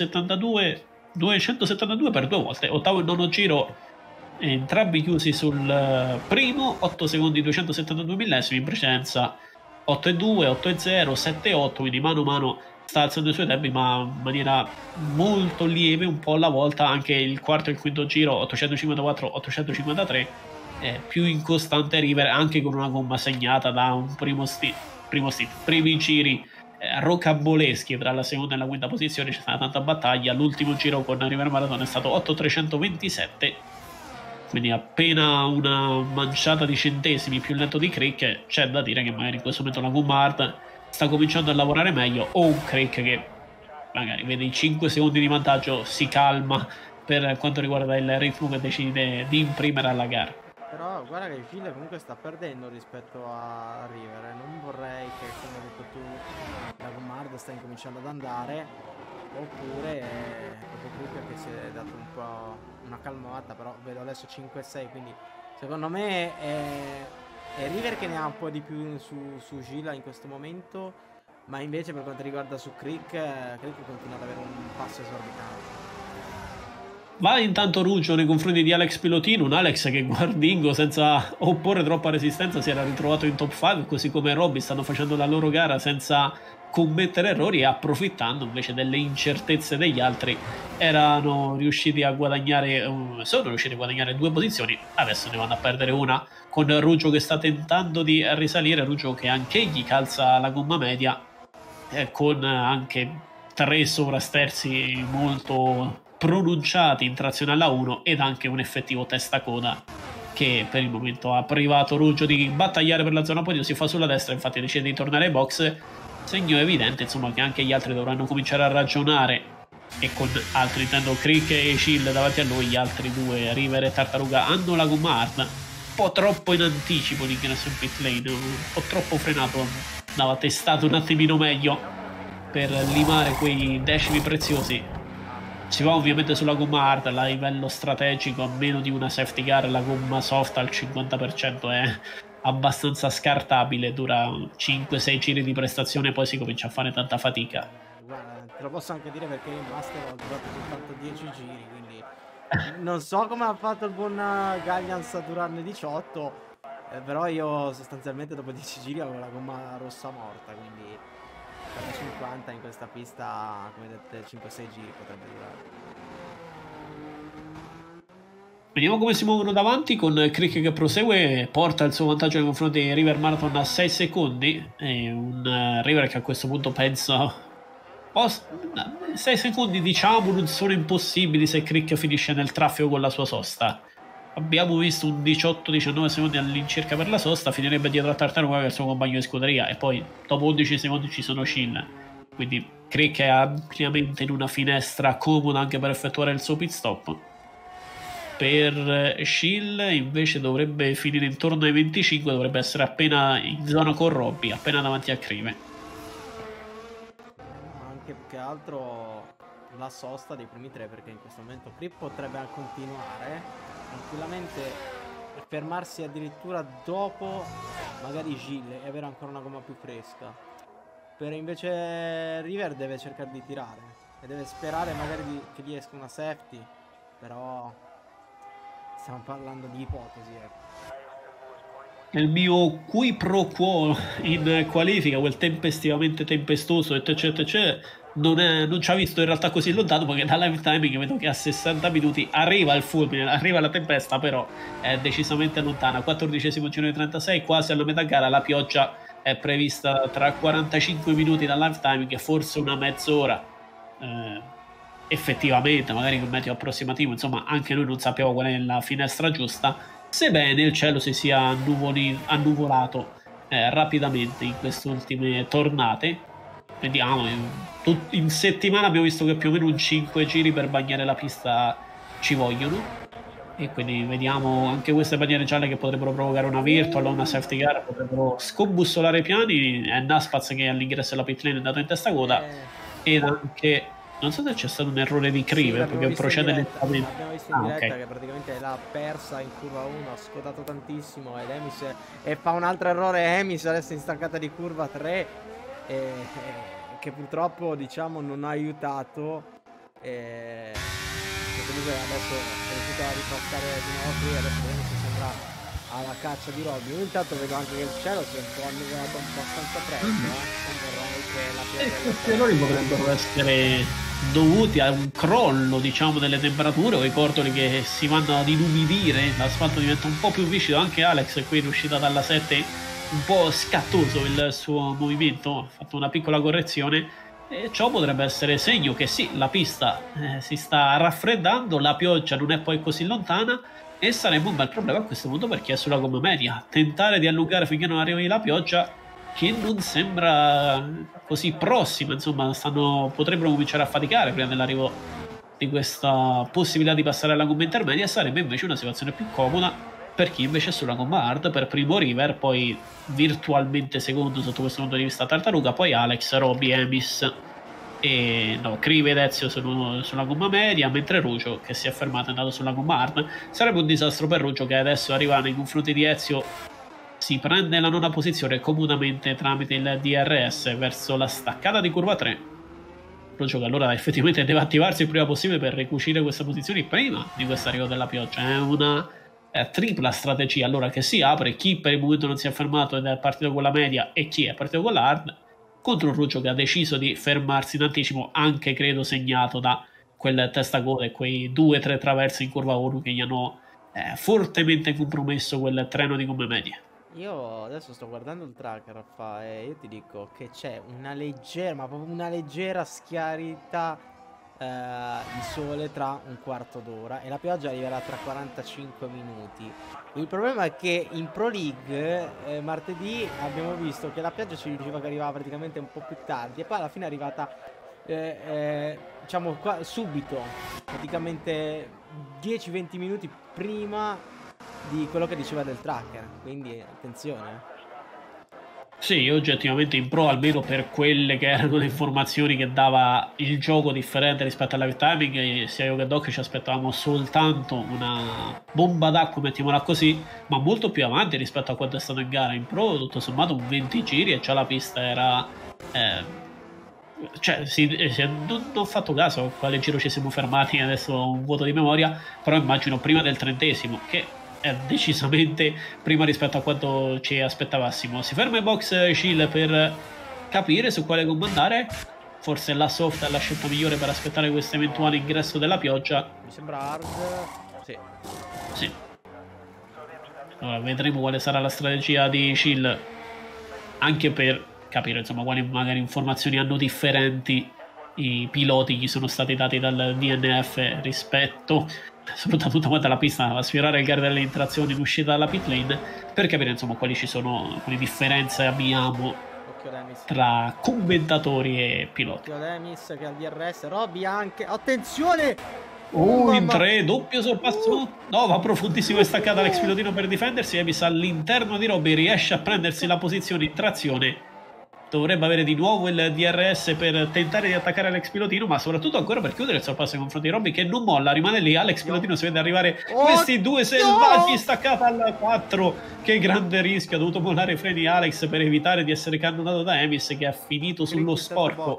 272 per 2 volte, 8º e 9º giro, entrambi chiusi sul primo, 8 secondi 272 millesimi, in precedenza 8.2, 8.0, 7.8, quindi mano a mano sta alzando i suoi tempi, ma in maniera molto lieve, un po' alla volta. Anche il quarto e il quinto giro 854, 853, più incostante River, anche con una gomma segnata da un primi giri rocamboleschi tra la seconda e la quinta posizione. C'è stata tanta battaglia. L'ultimo giro con River Marathon è stato 8.327, quindi appena una manciata di centesimi più lento di Crick. C'è da dire che magari in questo momento la gomma hard sta cominciando a lavorare meglio, o un Crick che magari vede i 5 secondi di vantaggio, si calma per quanto riguarda il ritmo che decide di imprimere alla gara. Però guarda che il Gil comunque sta perdendo rispetto a River, non vorrei che, come hai detto tu, la gomma hard sta incominciando ad andare, oppure proprio Crick che si è dato un po' una calmata. Però vedo adesso 5-6, quindi secondo me è River che ne ha un po' di più su Gila in questo momento, ma invece per quanto riguarda su Crick continua ad avere un passo esorbitante. Va intanto Ruggio nei confronti di Alex Pilotino, un Alex che, guardingo, senza opporre troppa resistenza si era ritrovato in top 5, così come Robby stanno facendo la loro gara senza commettere errori, e approfittando invece delle incertezze degli altri sono riusciti a guadagnare 2 posizioni. Adesso ne vanno a perdere una con Ruggio che sta tentando di risalire, Ruggio che anch'egli calza la gomma media, con anche 3 sovrasterzi molto pronunciati in trazione alla 1 ed anche un effettivo testacoda che per il momento ha privato Ruggio di battagliare per la zona podio. Si fa sulla destra, infatti decide di tornare ai box, segno evidente insomma che anche gli altri dovranno cominciare a ragionare, e con altri intendo Crick e Shield davanti a noi. Gli altri due, River e Tartaruga, hanno la gomma hard, un po' troppo in anticipo l'ingresso in pit lane, un po' troppo frenato, andava testato un attimino meglio per limare quei decimi preziosi. Si va ovviamente sulla gomma hard a livello strategico, a meno di una safety car la gomma soft al 50% è abbastanza scartabile, dura 5-6 giri di prestazione, poi si comincia a fare tanta fatica. Guarda, te lo posso anche dire perché in Master ho durato soltanto 10 giri, quindi non so come ha fatto il buon Gallians a durarne 18, però io sostanzialmente dopo 10 giri avevo la gomma rossa morta, quindi per la 50 in questa pista, come detto, 5-6 giri potrebbe durare. Vediamo come si muovono davanti, con Crick che prosegue, porta il suo vantaggio nei confronti di River Marathon a 6 secondi, e un River che a questo punto pensa 6 secondi diciamo non sono impossibili se Crick finisce nel traffico con la sua sosta. Abbiamo visto un 18-19 secondi all'incirca per la sosta, finirebbe dietro a Tartaruga che è il suo compagno di scuderia, e poi dopo 11 secondi ci sono Shin, quindi Crick è ampiamente in una finestra comoda anche per effettuare il suo pit stop. Per Shield invece dovrebbe finire intorno ai 25, dovrebbe essere appena in zona con Robby, appena davanti a Crive. Anche più che altro la sosta dei primi 3, perché in questo momento Crick potrebbe continuare tranquillamente e fermarsi addirittura dopo magari Gilles e avere ancora una gomma più fresca. Per invece River deve cercare di tirare e deve sperare magari che gli esca una safety, però stiamo parlando di ipotesi, ecco. Nel mio qui pro quo in qualifica, quel tempestivamente tempestoso non ci ha visto in realtà così lontano, perché da live timing vedo che a 60 minuti arriva il fulmine, arriva la tempesta, però è decisamente lontana. 14esimo giro di 36, quasi alla metà gara. La pioggia è prevista tra 45 minuti dal live timing e forse una mezz'ora effettivamente, magari con meteo approssimativo, insomma anche noi non sappiamo qual è la finestra giusta, sebbene il cielo si sia annuvolato rapidamente in queste ultime tornate. Vediamo, in settimana abbiamo visto che più o meno un 5 giri per bagnare la pista ci vogliono, e quindi vediamo anche queste bandiere gialle che potrebbero provocare una virtual o una safety car, potrebbero scombussolare i piani. È Naspaz che all'ingresso della pit lane è andato in testa coda, ed anche non so se c'è stato un errore di Crive, sì, perché procede lentamente. Abbiamo visto in diretta che praticamente l'ha persa in curva 1, ha scodato tantissimo, ed Emis e fa un altro errore. Emis adesso in staccata di curva 3, che purtroppo diciamo non ha aiutato, che comunque adesso è riuscito a ripassare di nuovo qui. Adesso vediamo se sembra alla caccia di Robby. Io intanto vedo anche che il cielo si è un po' annuvolato abbastanza presto, questi errori potrebbero essere dovuti a un crollo, diciamo, delle temperature. Ricordo che si vanno ad inumidire, l'asfalto diventa un po' più viscido. Anche Alex qui è riuscita dalla 7 un po' scattoso il suo movimento, ha fatto una piccola correzione, e ciò potrebbe essere segno che sì, la pista si sta raffreddando, la pioggia non è poi così lontana, e sarebbe un bel problema a questo punto per chi è sulla gomma media. Tentare di allungare finché non arrivi la pioggia, che non sembra così prossima, insomma potrebbero cominciare a faticare prima dell'arrivo di questa possibilità di passare alla gomma intermedia. Sarebbe invece una situazione più comoda per chi invece è sulla gomma hard, per primo River, poi virtualmente secondo sotto questo punto di vista Tartaruga, poi Alex, Robby, Emis e Crive ed Ezio sono sulla gomma media, mentre Ruggio, che si è fermato, è andato sulla gomma hard. Sarebbe un disastro per Ruggio, che adesso arriva nei confronti di Ezio, si prende la nona posizione comodamente tramite il DRS verso la staccata di curva 3. Ruggio che allora effettivamente deve attivarsi il prima possibile per ricucire queste posizioni prima di questo arrivo della pioggia. È una tripla strategia allora che si apre: chi per il momento non si è fermato ed è partito con la media, e chi è partito con la hard. contro Ruggio, che ha deciso di fermarsi in anticipo, anche credo segnato da quel testacoda e quei 2-3 traversi in curva 1 che gli hanno fortemente compromesso quel treno di gomme medie. Io adesso sto guardando il tracker, Raffa, e io ti dico che c'è una leggera, ma proprio una leggera schiarità di sole tra un quarto d'ora, e la pioggia arriverà tra 45 minuti. Il problema è che in Pro League martedì abbiamo visto che la pioggia ci diceva che arrivava praticamente un po' più tardi, e poi alla fine è arrivata diciamo qua, subito, praticamente 10-20 minuti prima di quello che diceva del tracker, quindi attenzione. Sì, oggettivamente in Pro, almeno per quelle che erano le informazioni che dava il gioco differente rispetto alla timing, sia io che Doc ci aspettavamo soltanto una bomba d'acqua, mettiamola così, ma molto più avanti rispetto a quanto è stato in gara. In Pro tutto sommato un 20 giri e già la pista era cioè non ho fatto caso a quale giro ci siamo fermati, adesso ho un vuoto di memoria, però immagino prima del 30°, che è decisamente prima rispetto a quanto ci aspettavassimo. Si ferma in box Chill per capire su quale gomma andare. Forse la soft è la scelta migliore per aspettare questo eventuale ingresso della pioggia. Mi sembra hard. Sì. Allora, vedremo quale sarà la strategia di Chill, anche per capire insomma quali magari informazioni hanno differenti i piloti gli sono stati dati dal DNF rispetto soprattutto quando la pista va a sfiorare il gara delle intrazioni in uscita dalla pit lane, per capire insomma quali ci sono, quali differenze abbiamo tra commentatori e piloti. Occhio Demis che ha il DRS, Robby anche, attenzione! In 3, doppio sorpasso, no, va profondissimo e staccata l'ex pilotino per difendersi. Emis all'interno di Robby riesce a prendersi la posizione in trazione. Dovrebbe avere di nuovo il DRS per tentare di attaccare l'ex pilotino, ma soprattutto ancora per chiudere il sorpasso nei confronti di Robby, che non molla, rimane lì. Alex pilotino si vede arrivare questi due selvaggi, staccata al 4. Che grande rischio, ha dovuto mollare i freni Alex per evitare di essere cannonato da Emis, che ha finito sullo sporco.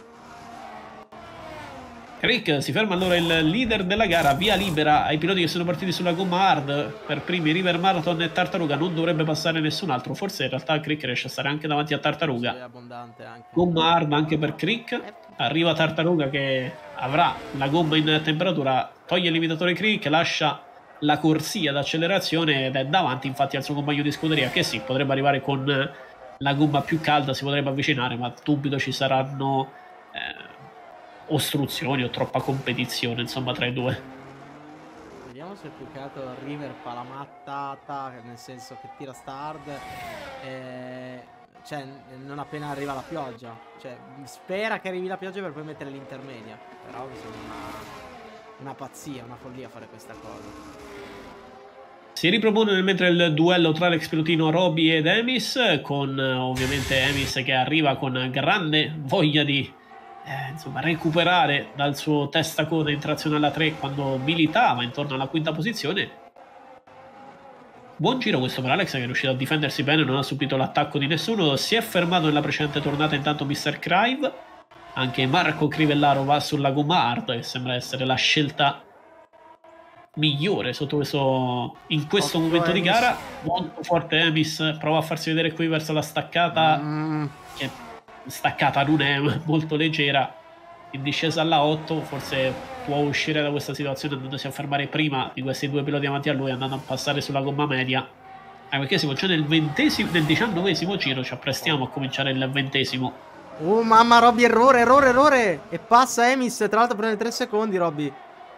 Rick si ferma allora il leader della gara, via libera ai piloti che sono partiti sulla gomma hard. Per primi River Marathon e Tartaruga, non dovrebbe passare nessun altro. Forse in realtà Crick riesce a stare anche davanti a Tartaruga. Sì, abbondante anche. Gomma hard anche per Crick. Arriva Tartaruga che avrà la gomma in temperatura, toglie il limitatore Crick, lascia la corsia d'accelerazione ed è davanti infatti al suo compagno di scuderia, che sì, potrebbe arrivare con la gomma più calda, si potrebbe avvicinare, ma subito ci saranno ostruzioni o troppa competizione insomma tra i due. Vediamo se più che altro River fa la mattata, nel senso che tira start cioè non appena arriva la pioggia, cioè spera che arrivi la pioggia per poi mettere l'intermedia, però mi sembra una pazzia, una follia fare questa cosa. Si ripropone nel mentre il duello tra l'ex pilotino Robby ed Emis, con ovviamente Emis che arriva con grande voglia di insomma recuperare dal suo testacoda in trazione alla 3 quando militava intorno alla quinta posizione. Buon giro questo per Alex, che è riuscito a difendersi bene, non ha subito l'attacco di nessuno. Si è fermato nella precedente tornata intanto Mr. Crive. Anche Marco Crivellaro va sulla gomma hard, che sembra essere la scelta migliore in questo momento di gara. Molto forte Emis, prova a farsi vedere qui verso la staccata, che staccata non è molto leggera, in discesa alla 8. Forse può uscire da questa situazione andandosi a fermare prima di questi due piloti avanti a lui, andando a passare sulla gomma media, perché siamo già nel 19° giro, ci apprestiamo a cominciare il 20°. Oh mamma, Robby, errore, e passa Emis, tra l'altro prende 3 secondi Robby.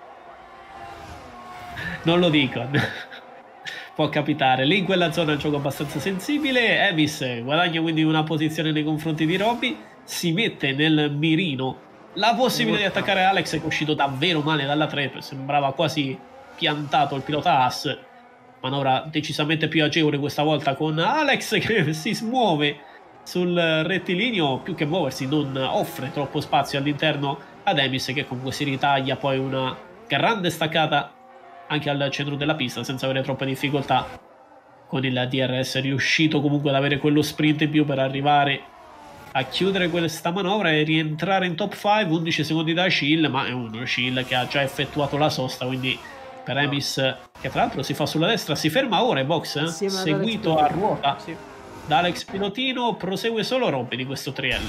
Non lo dico. Può capitare. Lì in quella zona è un gioco abbastanza sensibile. Emis guadagna quindi una posizione nei confronti di Robby. Si mette nel mirino la possibilità di attaccare Alex, che è uscito davvero male dalla 3. Sembrava quasi piantato il pilota Haas. Manovra decisamente più agevole questa volta, con Alex che si muove sul rettilineo. Più che muoversi, non offre troppo spazio all'interno ad Emis, che comunque si ritaglia poi una grande staccata anche al centro della pista senza avere troppe difficoltà. Con il DRS è riuscito comunque ad avere quello sprint in più per arrivare a chiudere questa manovra e rientrare in top 5. 11 secondi da Chill, ma è uno Chill che ha già effettuato la sosta, quindi per Emis, che tra l'altro si fa sulla destra, si ferma ora in box, seguito a ruota da Alex Pilotino, prosegue solo Robby di questo triello.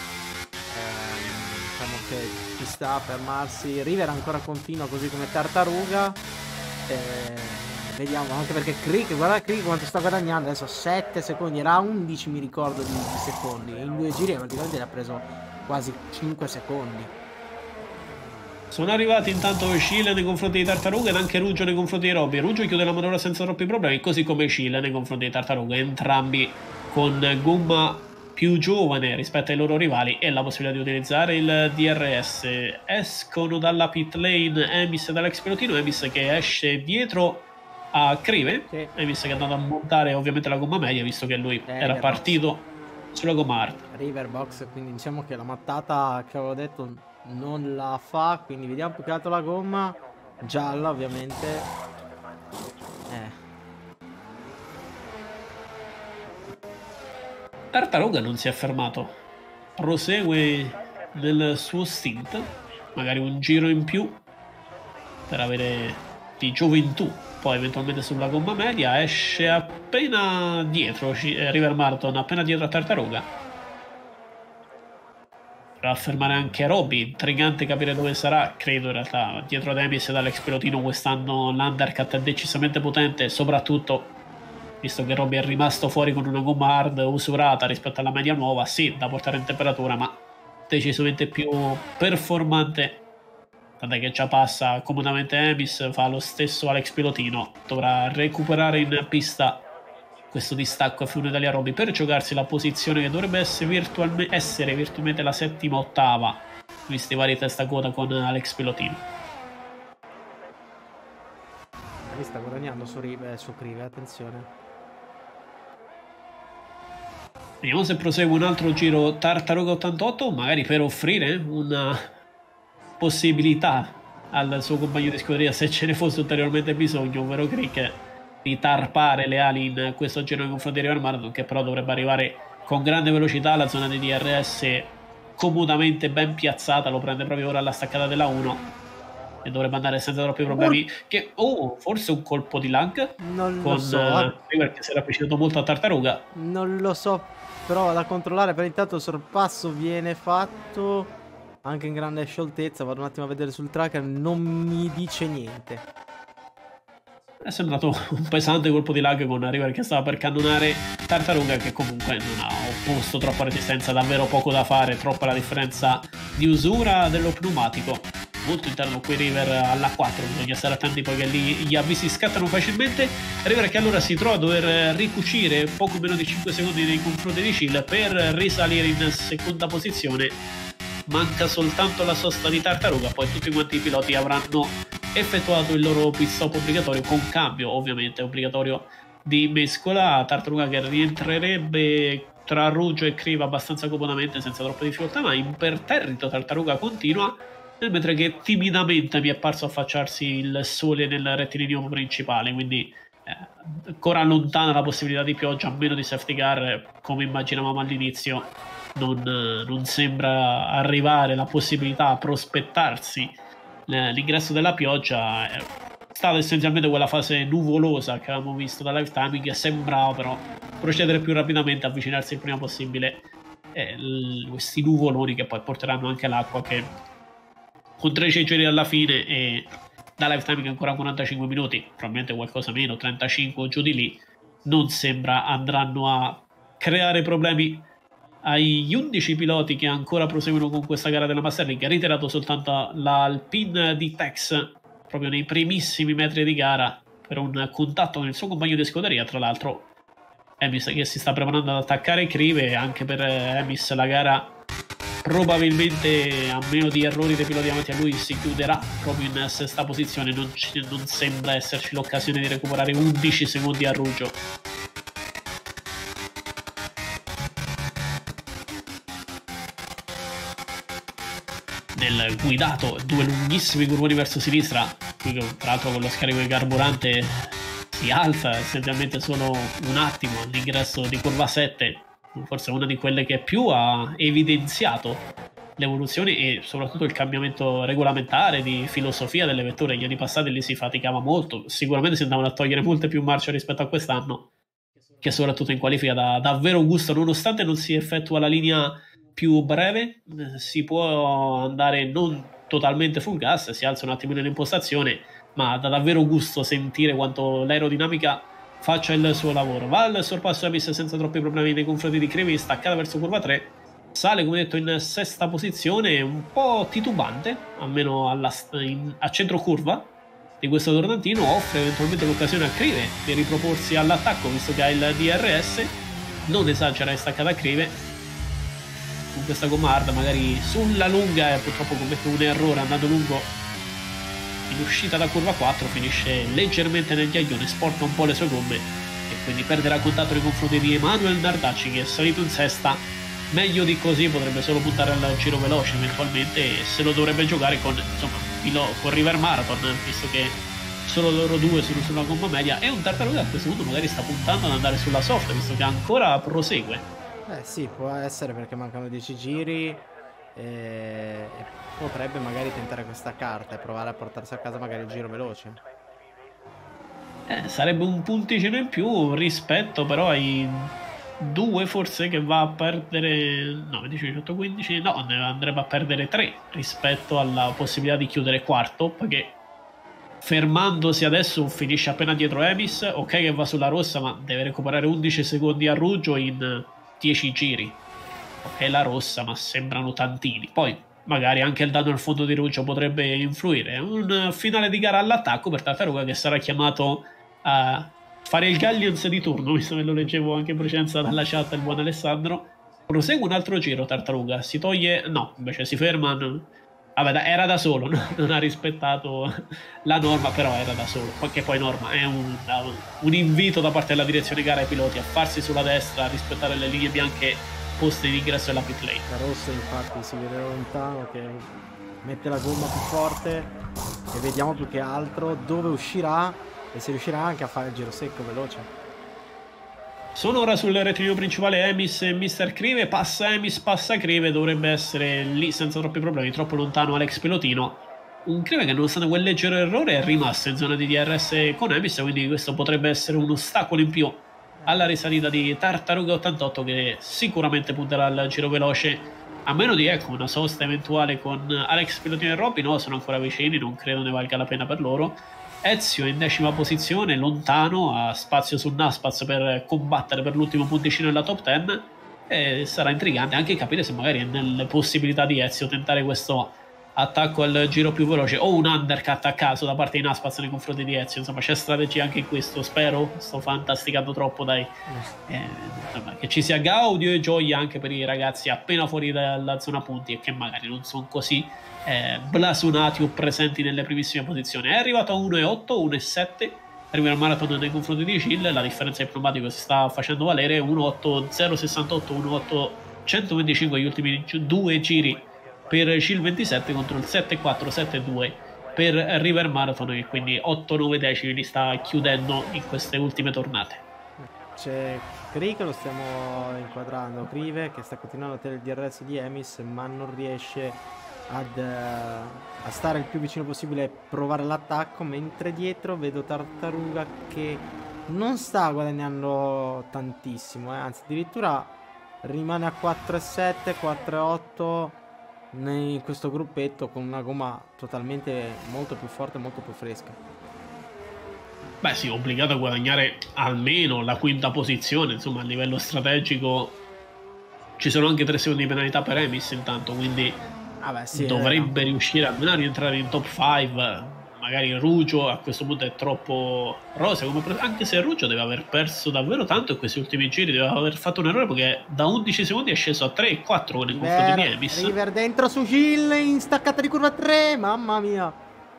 Diciamo che ci sta a fermarsi. River ancora continua così come Tartaruga. Vediamo, anche perché Crick, guarda Crick quanto sta guadagnando adesso, 7 secondi, era 11 mi ricordo di secondi, in 2 giri praticamente ha preso quasi 5 secondi. Sono arrivati intanto Scile nei confronti di Tartaruga ed anche Ruggio nei confronti di Robby. Ruggio chiude la manovra senza troppi problemi, così come Scile nei confronti di Tartaruga, entrambi con gomma più giovane rispetto ai loro rivali e la possibilità di utilizzare il DRS. Escono dalla pit lane Emis ed Alex Pilotino, Emis che esce dietro a Crive, Sì. Emis che è andato a montare ovviamente la gomma media visto che lui era partito sulla gomma hard. River box, quindi diciamo che la mattata che avevo detto non la fa, quindi vediamo più che altro la gomma gialla ovviamente. Tartaruga non si è fermato, prosegue nel suo stint, magari un giro in più per avere di gioventù, poi eventualmente sulla gomma media, esce appena dietro River Marton, appena dietro a Tartaruga. Per affermare anche Robby, intrigante capire dove sarà, credo in realtà dietro ad Emis ed Alex Pilotino quest'anno l'undercut è decisamente potente, soprattutto visto che Robby è rimasto fuori con una gomma hard usurata rispetto alla media nuova, sì, da portare in temperatura, ma decisamente più performante, tant'è che già passa comodamente Emis, fa lo stesso Alex Pilotino, dovrà recuperare in pista questo distacco a F1 Italia Robby per giocarsi la posizione che dovrebbe essere virtualmente la settima ottava, visti i vari testa coda con Alex Pilotino. Sta guadagnando su Crive, attenzione. Vediamo se prosegue un altro giro Tartaruga 88, magari per offrire una possibilità al suo compagno di scuderia, se ce ne fosse ulteriormente bisogno, ovvero Crick, di tarpare le ali in questo giro nei confronti di River Marton, che però dovrebbe arrivare con grande velocità alla zona di DRS, comodamente ben piazzata, lo prende proprio ora alla staccata della 1 e dovrebbe andare senza troppi problemi. Forse un colpo di lag non con lo so, River che si era avvicinato molto a Tartaruga. non lo so, però da controllare. Per intanto il sorpasso viene fatto anche in grande scioltezza. Vado un attimo a vedere sul tracker, non mi dice niente. È sembrato un pesante colpo di lag con River che stava per cannonare Tartaruga, che comunque non ha opposto troppa resistenza, davvero poco da fare, troppa la differenza di usura dello pneumatico. Molto interno qui River alla 4, bisogna stare attenti poiché lì gli avvisi scattano facilmente. River che allora si trova a dover ricucire poco meno di 5 secondi nei confronti di Chile per risalire in seconda posizione. Manca soltanto la sosta di Tartaruga, poi tutti quanti i piloti avranno effettuato il loro pit stop obbligatorio, con cambio ovviamente obbligatorio di mescola. Tartaruga che rientrerebbe tra Ruggio e Crive abbastanza comodamente senza troppe difficoltà, ma imperterrito Tartaruga continua, mentre che timidamente mi è parso affacciarsi il sole nel rettilineo principale, quindi ancora lontana la possibilità di pioggia, a meno di safety car come immaginavamo all'inizio. Non sembra arrivare la possibilità a prospettarsi l'ingresso della pioggia. È stata essenzialmente quella fase nuvolosa che avevamo visto da live timing, che sembrava però procedere più rapidamente, avvicinarsi il prima possibile, questi nuvoloni che poi porteranno anche l'acqua, che con 13 giri alla fine e da live timing ancora 45 minuti, probabilmente qualcosa meno, 35 o giù di lì, non sembra andranno a creare problemi agli 11 piloti che ancora proseguono con questa gara della Master League. Ha ritirato soltanto l'Alpine di Tex proprio nei primissimi metri di gara per un contatto con il suo compagno di scuderia. Tra l'altro Emis che si sta preparando ad attaccare Crive, anche per Emis la gara probabilmente, a meno di errori dei piloti davanti a lui, si chiuderà proprio in sesta posizione. Non sembra esserci l'occasione di recuperare 11 secondi a Ruggio. Nel guidato, 2 lunghissimi curvoni verso sinistra, qui tra l'altro con lo scarico di carburante si alza essenzialmente solo un attimo all'ingresso di curva 7, forse una di quelle che più ha evidenziato le evoluzioni e soprattutto il cambiamento regolamentare di filosofia delle vetture. Gli anni passati lì si faticava molto, sicuramente si andavano a togliere molte più marce rispetto a quest'anno, che soprattutto in qualifica dà davvero gusto, nonostante non si effettua la linea più breve, si può andare non totalmente full gas, si alza un attimino l'impostazione, ma dà davvero gusto sentire quanto l'aerodinamica faccia il suo lavoro. Va al sorpasso Emis senza troppi problemi nei confronti di Crivi, staccata verso curva 3, sale come detto in sesta posizione, un po' titubante, almeno a centro curva di questo tornantino, offre eventualmente l'occasione a Crive di riproporsi all'attacco visto che ha il DRS, non esagera e staccata a Crive con questa gomma hard, magari sulla lunga purtroppo commette un errore andando lungo in uscita da curva 4, finisce leggermente nel ghiaione, sporca un po' le sue gomme e quindi perderà contatto nei confronti di Emanuele Nardacci, che è salito in sesta. Meglio di così, potrebbe solo puntare al giro veloce eventualmente e se lo dovrebbe giocare con, insomma, con River Marathon, visto che solo loro due sono sulla gomma media, e un Tartaruga a questo punto magari sta puntando ad andare sulla soft, visto che ancora prosegue. Sì, può essere, perché mancano 10 giri e potrebbe magari tentare questa carta e provare a portarsi a casa magari il giro veloce. Sarebbe un punticino in più rispetto però ai due forse che va a perdere, no, 18-15, no, andrebbe a perdere 3 rispetto alla possibilità di chiudere quarto, perché fermandosi adesso finisce appena dietro Emis, ok che va sulla rossa ma deve recuperare 11 secondi a Ruggio in 10 giri, ok la rossa ma sembrano tantini, poi magari anche il danno al fondo di Ruggio potrebbe influire. Un finale di gara all'attacco per Tartaruga, che sarà chiamato a fare il Gallions di turno, visto che lo leggevo anche in precedenza dalla chat il buon Alessandro. Prosegue un altro giro Tartaruga, si toglie, no, invece si ferma, vabbè, era da solo, non ha rispettato la norma, però era da solo, che poi norma è un invito da parte della direzione gara ai piloti a farsi sulla destra, a rispettare le linee bianche poste in ingresso della pit lane. La rossa infatti si vede lontano che mette la gomma più forte e vediamo più che altro dove uscirà e se riuscirà anche a fare il giro secco veloce. Sono ora sul rettilineo principale Emis e Mr. Crive, passa Emis, passa Crive, dovrebbe essere lì senza troppi problemi, troppo lontano Alex Pelotino. Un Crive che nonostante quel leggero errore è rimasto in zona di DRS con Emis, quindi questo potrebbe essere un ostacolo in più alla risalita di Tartaruga 88, che sicuramente punterà al giro veloce, a meno di una sosta eventuale con Alex Pelotino e Robby. No, sono ancora vicini, non credo ne valga la pena per loro. Ezio in 10ª posizione, lontano, ha spazio su Naspaz per combattere per l'ultimo punticino nella top 10 e sarà intrigante anche capire se magari è nelle possibilità di Ezio tentare questo attacco al giro più veloce o un undercut a caso da parte di Naspaz nei confronti di Ezio. Insomma, c'è strategia anche in questo, spero, sto fantasticando troppo, dai, che ci sia gaudio e gioia anche per i ragazzi appena fuori dalla zona punti e che magari non sono così blasonati o presenti nelle primissime posizioni. È arrivato a 1,8, 1,7 arriva il marathon nei confronti di Gil, la differenza di pneumatico si sta facendo valere, 1,8,068, 1,8,125 gli ultimi 2 giri per Gil 27 contro il 7,4, 7,2 per River Marathon, che quindi 8-9 decimi li sta chiudendo in queste ultime tornate. C'è Crive che lo stiamo inquadrando, Crive che sta continuando a tenere il DRS di Emis ma non riesce a stare il più vicino possibile e provare l'attacco, mentre dietro vedo Tartaruga che non sta guadagnando tantissimo, anzi addirittura rimane a 4,7, 4,8 in questo gruppetto con una gomma totalmente molto più forte, molto più fresca. Beh sì, obbligato a guadagnare almeno la 5ª posizione, insomma a livello strategico ci sono anche 3 secondi di penalità per Emis intanto, quindi sì, dovrebbe riuscire almeno a rientrare in top 5. Magari Ruggio a questo punto è troppo rosa, anche se Ruggio deve aver perso davvero tanto in questi ultimi giri, deve aver fatto un errore perché da 11 secondi è sceso a 3,4 nei confronti di Emis. River dentro su Gil in staccata di curva 3, mamma mia.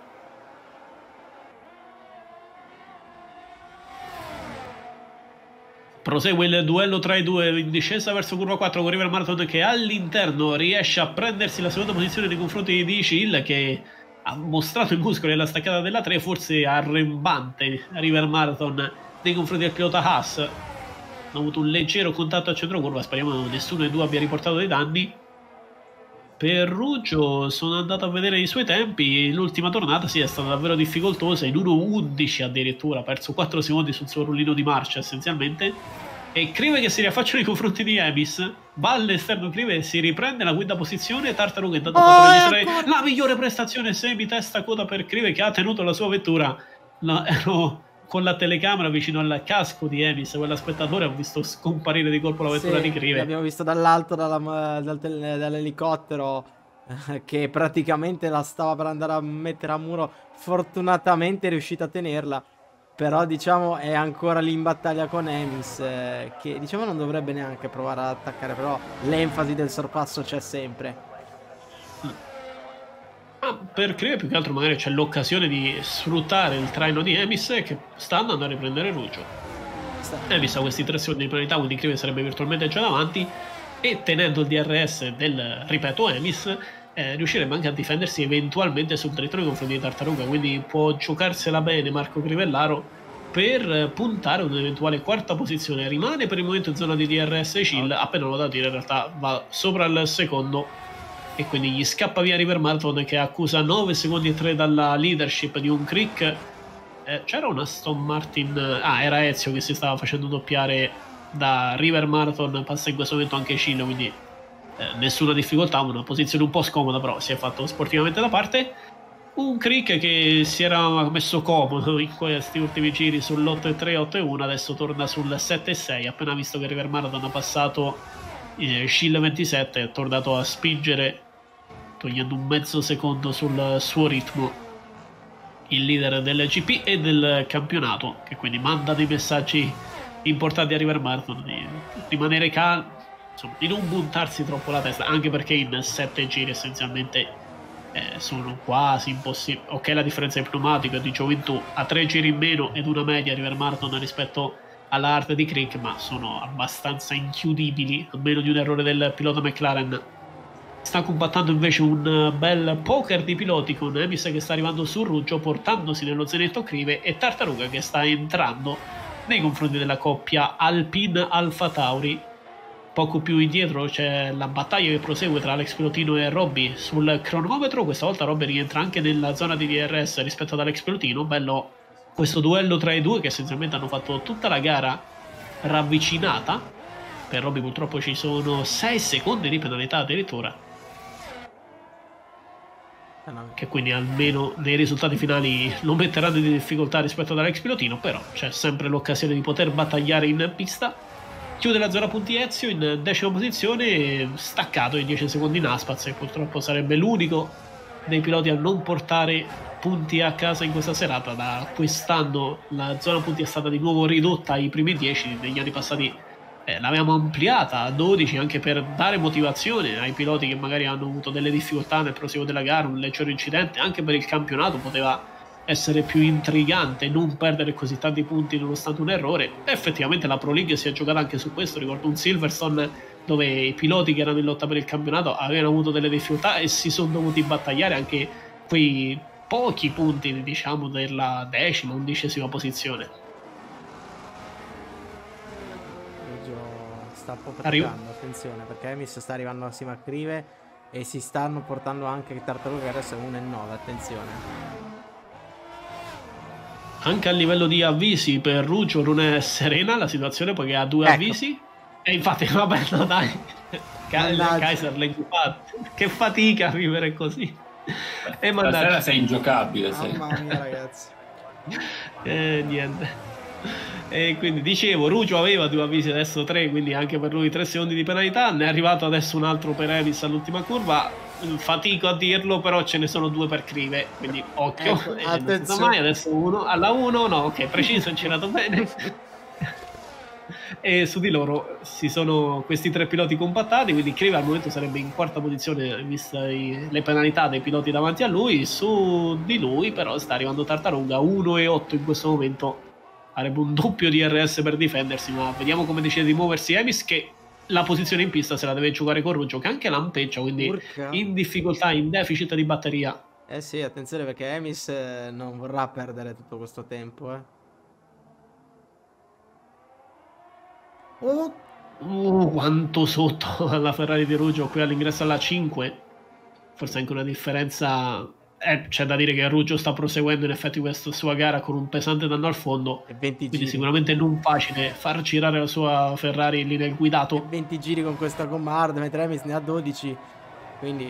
Prosegue il duello tra i due in discesa verso curva 4 con River Marathon che all'interno riesce a prendersi la seconda posizione nei confronti di Gil, che ha mostrato i muscoli nella staccata della 3, forse arrembante River Marathon nei confronti del pilota Haas. Hanno avuto un leggero contatto a centro curva, speriamo che nessuno dei due abbia riportato dei danni. Per Ruggio sono andato a vedere i suoi tempi, l'ultima tornata è stata davvero difficoltosa, in 1.11 addirittura, ha perso 4 secondi sul suo rullino di marcia essenzialmente, e Crive che si riaffaccia nei confronti di Emis, va all'esterno Crive, si riprende la quinta posizione, Tartaruga intanto ha fatto registrare la migliore prestazione semi testa coda per Crive che ha tenuto la sua vettura. Ero con la telecamera vicino al casco di Emis, quella spettatore, ho visto scomparire di colpo la vettura di Crive. L'abbiamo visto dall'alto dall'elicottero che praticamente la stava per andare a mettere a muro, fortunatamente è riuscita a tenerla. Però diciamo è ancora lì in battaglia con Emis, che diciamo non dovrebbe neanche provare ad attaccare, però l'enfasi del sorpasso c'è sempre. Per Crive più che altro magari c'è l'occasione di sfruttare il traino di Emis che sta andando a riprendere Ruggio. Emis ha questi 3 secondi di penalità, quindi Crive sarebbe virtualmente già davanti, e tenendo il DRS del, ripeto, Emis, riuscirebbe anche a difendersi eventualmente sul dritto nei confronti di Tartaruga, quindi può giocarsela bene Marco Crivellaro per puntare ad un'eventuale quarta posizione. Rimane per il momento in zona di DRS Chill, appena notato in realtà va sopra il secondo e quindi gli scappa via River Marton che accusa 9 secondi e 3 dalla leadership di un Crick. C'era una Aston Martin, era Ezio che si stava facendo doppiare da River Marton, passa in questo momento anche Chill, quindi nessuna difficoltà, una posizione un po' scomoda, però si è fatto sportivamente da parte. Un Crick che si era messo comodo in questi ultimi giri sull'8.3, 8.1, adesso torna sul 7.6, appena visto che River Marathon ha passato Schill 27, è tornato a spingere, togliendo un mezzo secondo sul suo ritmo, il leader del GP e del campionato, che quindi manda dei messaggi importanti a River Marathon di rimanere calmo, insomma, di non buttarsi troppo la testa, anche perché in 7 giri essenzialmente sono quasi impossibili. Ok, la differenza di pneumatico e di gioventù, a 3 giri in meno ed una media River Marathon rispetto alla hard di Crick, ma sono abbastanza inchiudibili, a meno di un errore del pilota McLaren. Sta combattendo invece un bel poker di piloti con Emis che sta arrivando su Ruggio, portandosi nello zenetto Crive, e Tartaruga che sta entrando nei confronti della coppia Alpine Alfa Tauri. Poco più indietro c'è la battaglia che prosegue tra Alex Pilotino e Robby sul cronometro. Questa volta Robby rientra anche nella zona di DRS rispetto ad Alex Pilotino. Bello questo duello tra i due, che essenzialmente hanno fatto tutta la gara ravvicinata. Per Robby purtroppo ci sono 6 secondi di penalità addirittura, che quindi almeno nei risultati finali lo metteranno in difficoltà rispetto ad Alex Pilotino, però c'è sempre l'occasione di poter battagliare in pista. Chiude la zona punti Ezio in 10ª posizione, staccato in 10 secondi in Aspaz, che purtroppo sarebbe l'unico dei piloti a non portare punti a casa in questa serata. Da quest'anno la zona punti è stata di nuovo ridotta ai primi 10, negli anni passati l'avevamo ampliata a 12 anche per dare motivazione ai piloti che magari hanno avuto delle difficoltà nel proseguo della gara, un leggero incidente, anche per il campionato poteva essere più intrigante non perdere così tanti punti nonostante un errore. Effettivamente la Pro League si è giocata anche su questo. Ricordo un Silverstone dove i piloti che erano in lotta per il campionato avevano avuto delle difficoltà e si sono dovuti battagliare anche quei pochi punti, diciamo, della 10ª, 11ª posizione. Sta un po' praticando, attenzione, perché Emis sta arrivando assieme a Crive e si stanno portando anche Tartaruga, adesso è 1.9, attenzione. Anche a livello di avvisi per Ruggio non è serena la situazione, poiché ha 2 avvisi, e infatti vabbè, no dai, Kaiser l'ha incubato, che fatica a vivere così. E stasera sei ingiocabile, mamma mia ragazzi. Niente. E quindi dicevo, Ruggio aveva 2 avvisi, adesso 3, quindi anche per lui 3 secondi di penalità. Ne è arrivato adesso un altro per Emis all'ultima curva. Fatico a dirlo, però ce ne sono 2 per Crive, quindi occhio. Attenzione. Mai, adesso 1 alla 1, no, ok, preciso, incinato bene. E su di loro si sono questi 3 piloti compattati, quindi Crive al momento sarebbe in 4ª posizione vista le penalità dei piloti davanti a lui. Su di lui però sta arrivando Tartaruga 1.8 in questo momento, avrebbe un doppio DRS per difendersi, ma vediamo come decide di muoversi Emis, che la posizione in pista se la deve giocare con Ruggio, che anche lampeggia, quindi in difficoltà, in deficit di batteria. Sì, attenzione perché Emis non vorrà perdere tutto questo tempo, Quanto sotto alla Ferrari di Ruggio qui all'ingresso alla 5. Forse anche una differenza C'è da dire che Ruggio sta proseguendo in effetti questa sua gara con un pesante danno al fondo, E 20 quindi giri. sicuramente non facile far girare la sua Ferrari lì nel guidato. 20 giri con questa gomma hard, mentre Emis ne ha 12. Quindi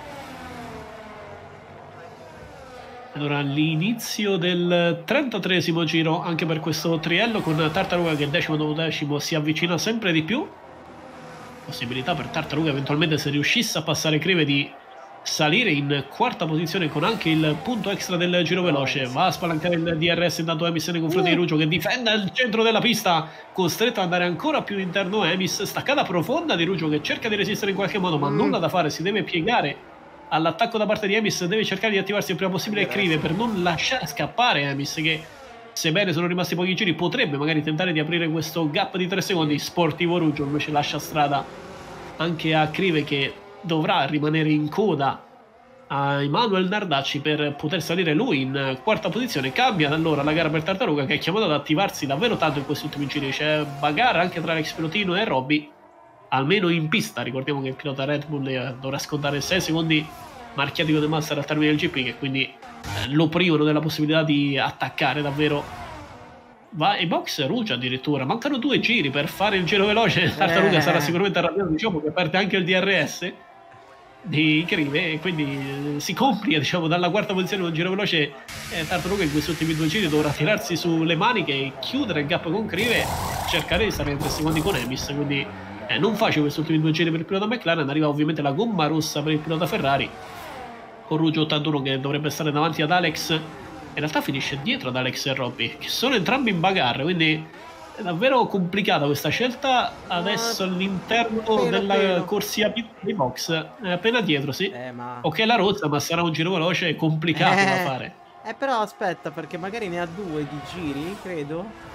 Allora, l'inizio del 33esimo giro anche per questo triello, con Tartaruga che decimo dopo decimo si avvicina sempre di più. Possibilità per Tartaruga eventualmente, se riuscisse a passare Crive, di salire in quarta posizione con anche il punto extra del giro veloce. Va a spalancare il DRS intanto Emis nei confronti di Ruggio, che difende il centro della pista, costretto ad andare ancora più interno Emis. Staccata profonda di Ruggio che cerca di resistere in qualche modo, ma nulla da fare, si deve piegare all'attacco da parte di Emis, deve cercare di attivarsi il prima possibile e Crive per non lasciare scappare Emis, che sebbene sono rimasti pochi giri potrebbe magari tentare di aprire questo gap di 3 secondi. Sportivo Ruggio invece lascia strada anche a Crive, che dovrà rimanere in coda a Emanuele Nardacci per poter salire lui in quarta posizione. Cambia allora la gara per Tartaruga, che è chiamato ad attivarsi davvero tanto in questi ultimi giri. C'è bagarre anche tra Alex Pilotino e Robby, almeno in pista. Ricordiamo che il pilota Red Bull dovrà scontare 6 secondi marchiati con The Master al termine del GP, che quindi lo privano della possibilità di attaccare davvero. Va in box Ruggio addirittura, mancano 2 giri per fare il giro veloce. Tartaruga sarà sicuramente arrabbiato, diciamo che perde anche il DRS di Crive e quindi si complica, diciamo, dalla quarta posizione con un giro veloce. Tartaruga in questi ultimi 2 giri dovrà tirarsi sulle maniche e chiudere il gap con Crive, cercare di stare in 3 secondi con Emis, quindi non facile questi ultimi 2 giri per il pilota McLaren. Arriva ovviamente la gomma rossa per il pilota Ferrari, con Ruggio 81 che dovrebbe stare davanti ad Alex, in realtà finisce dietro ad Alex e Robby, che sono entrambi in bagarre, quindi è davvero complicata questa scelta. Adesso all'interno della corsia dei box è appena dietro, sì. Ok, la rozza, ma sarà un giro veloce complicato da fare. Però aspetta, perché magari ne ha 2 di giri, credo.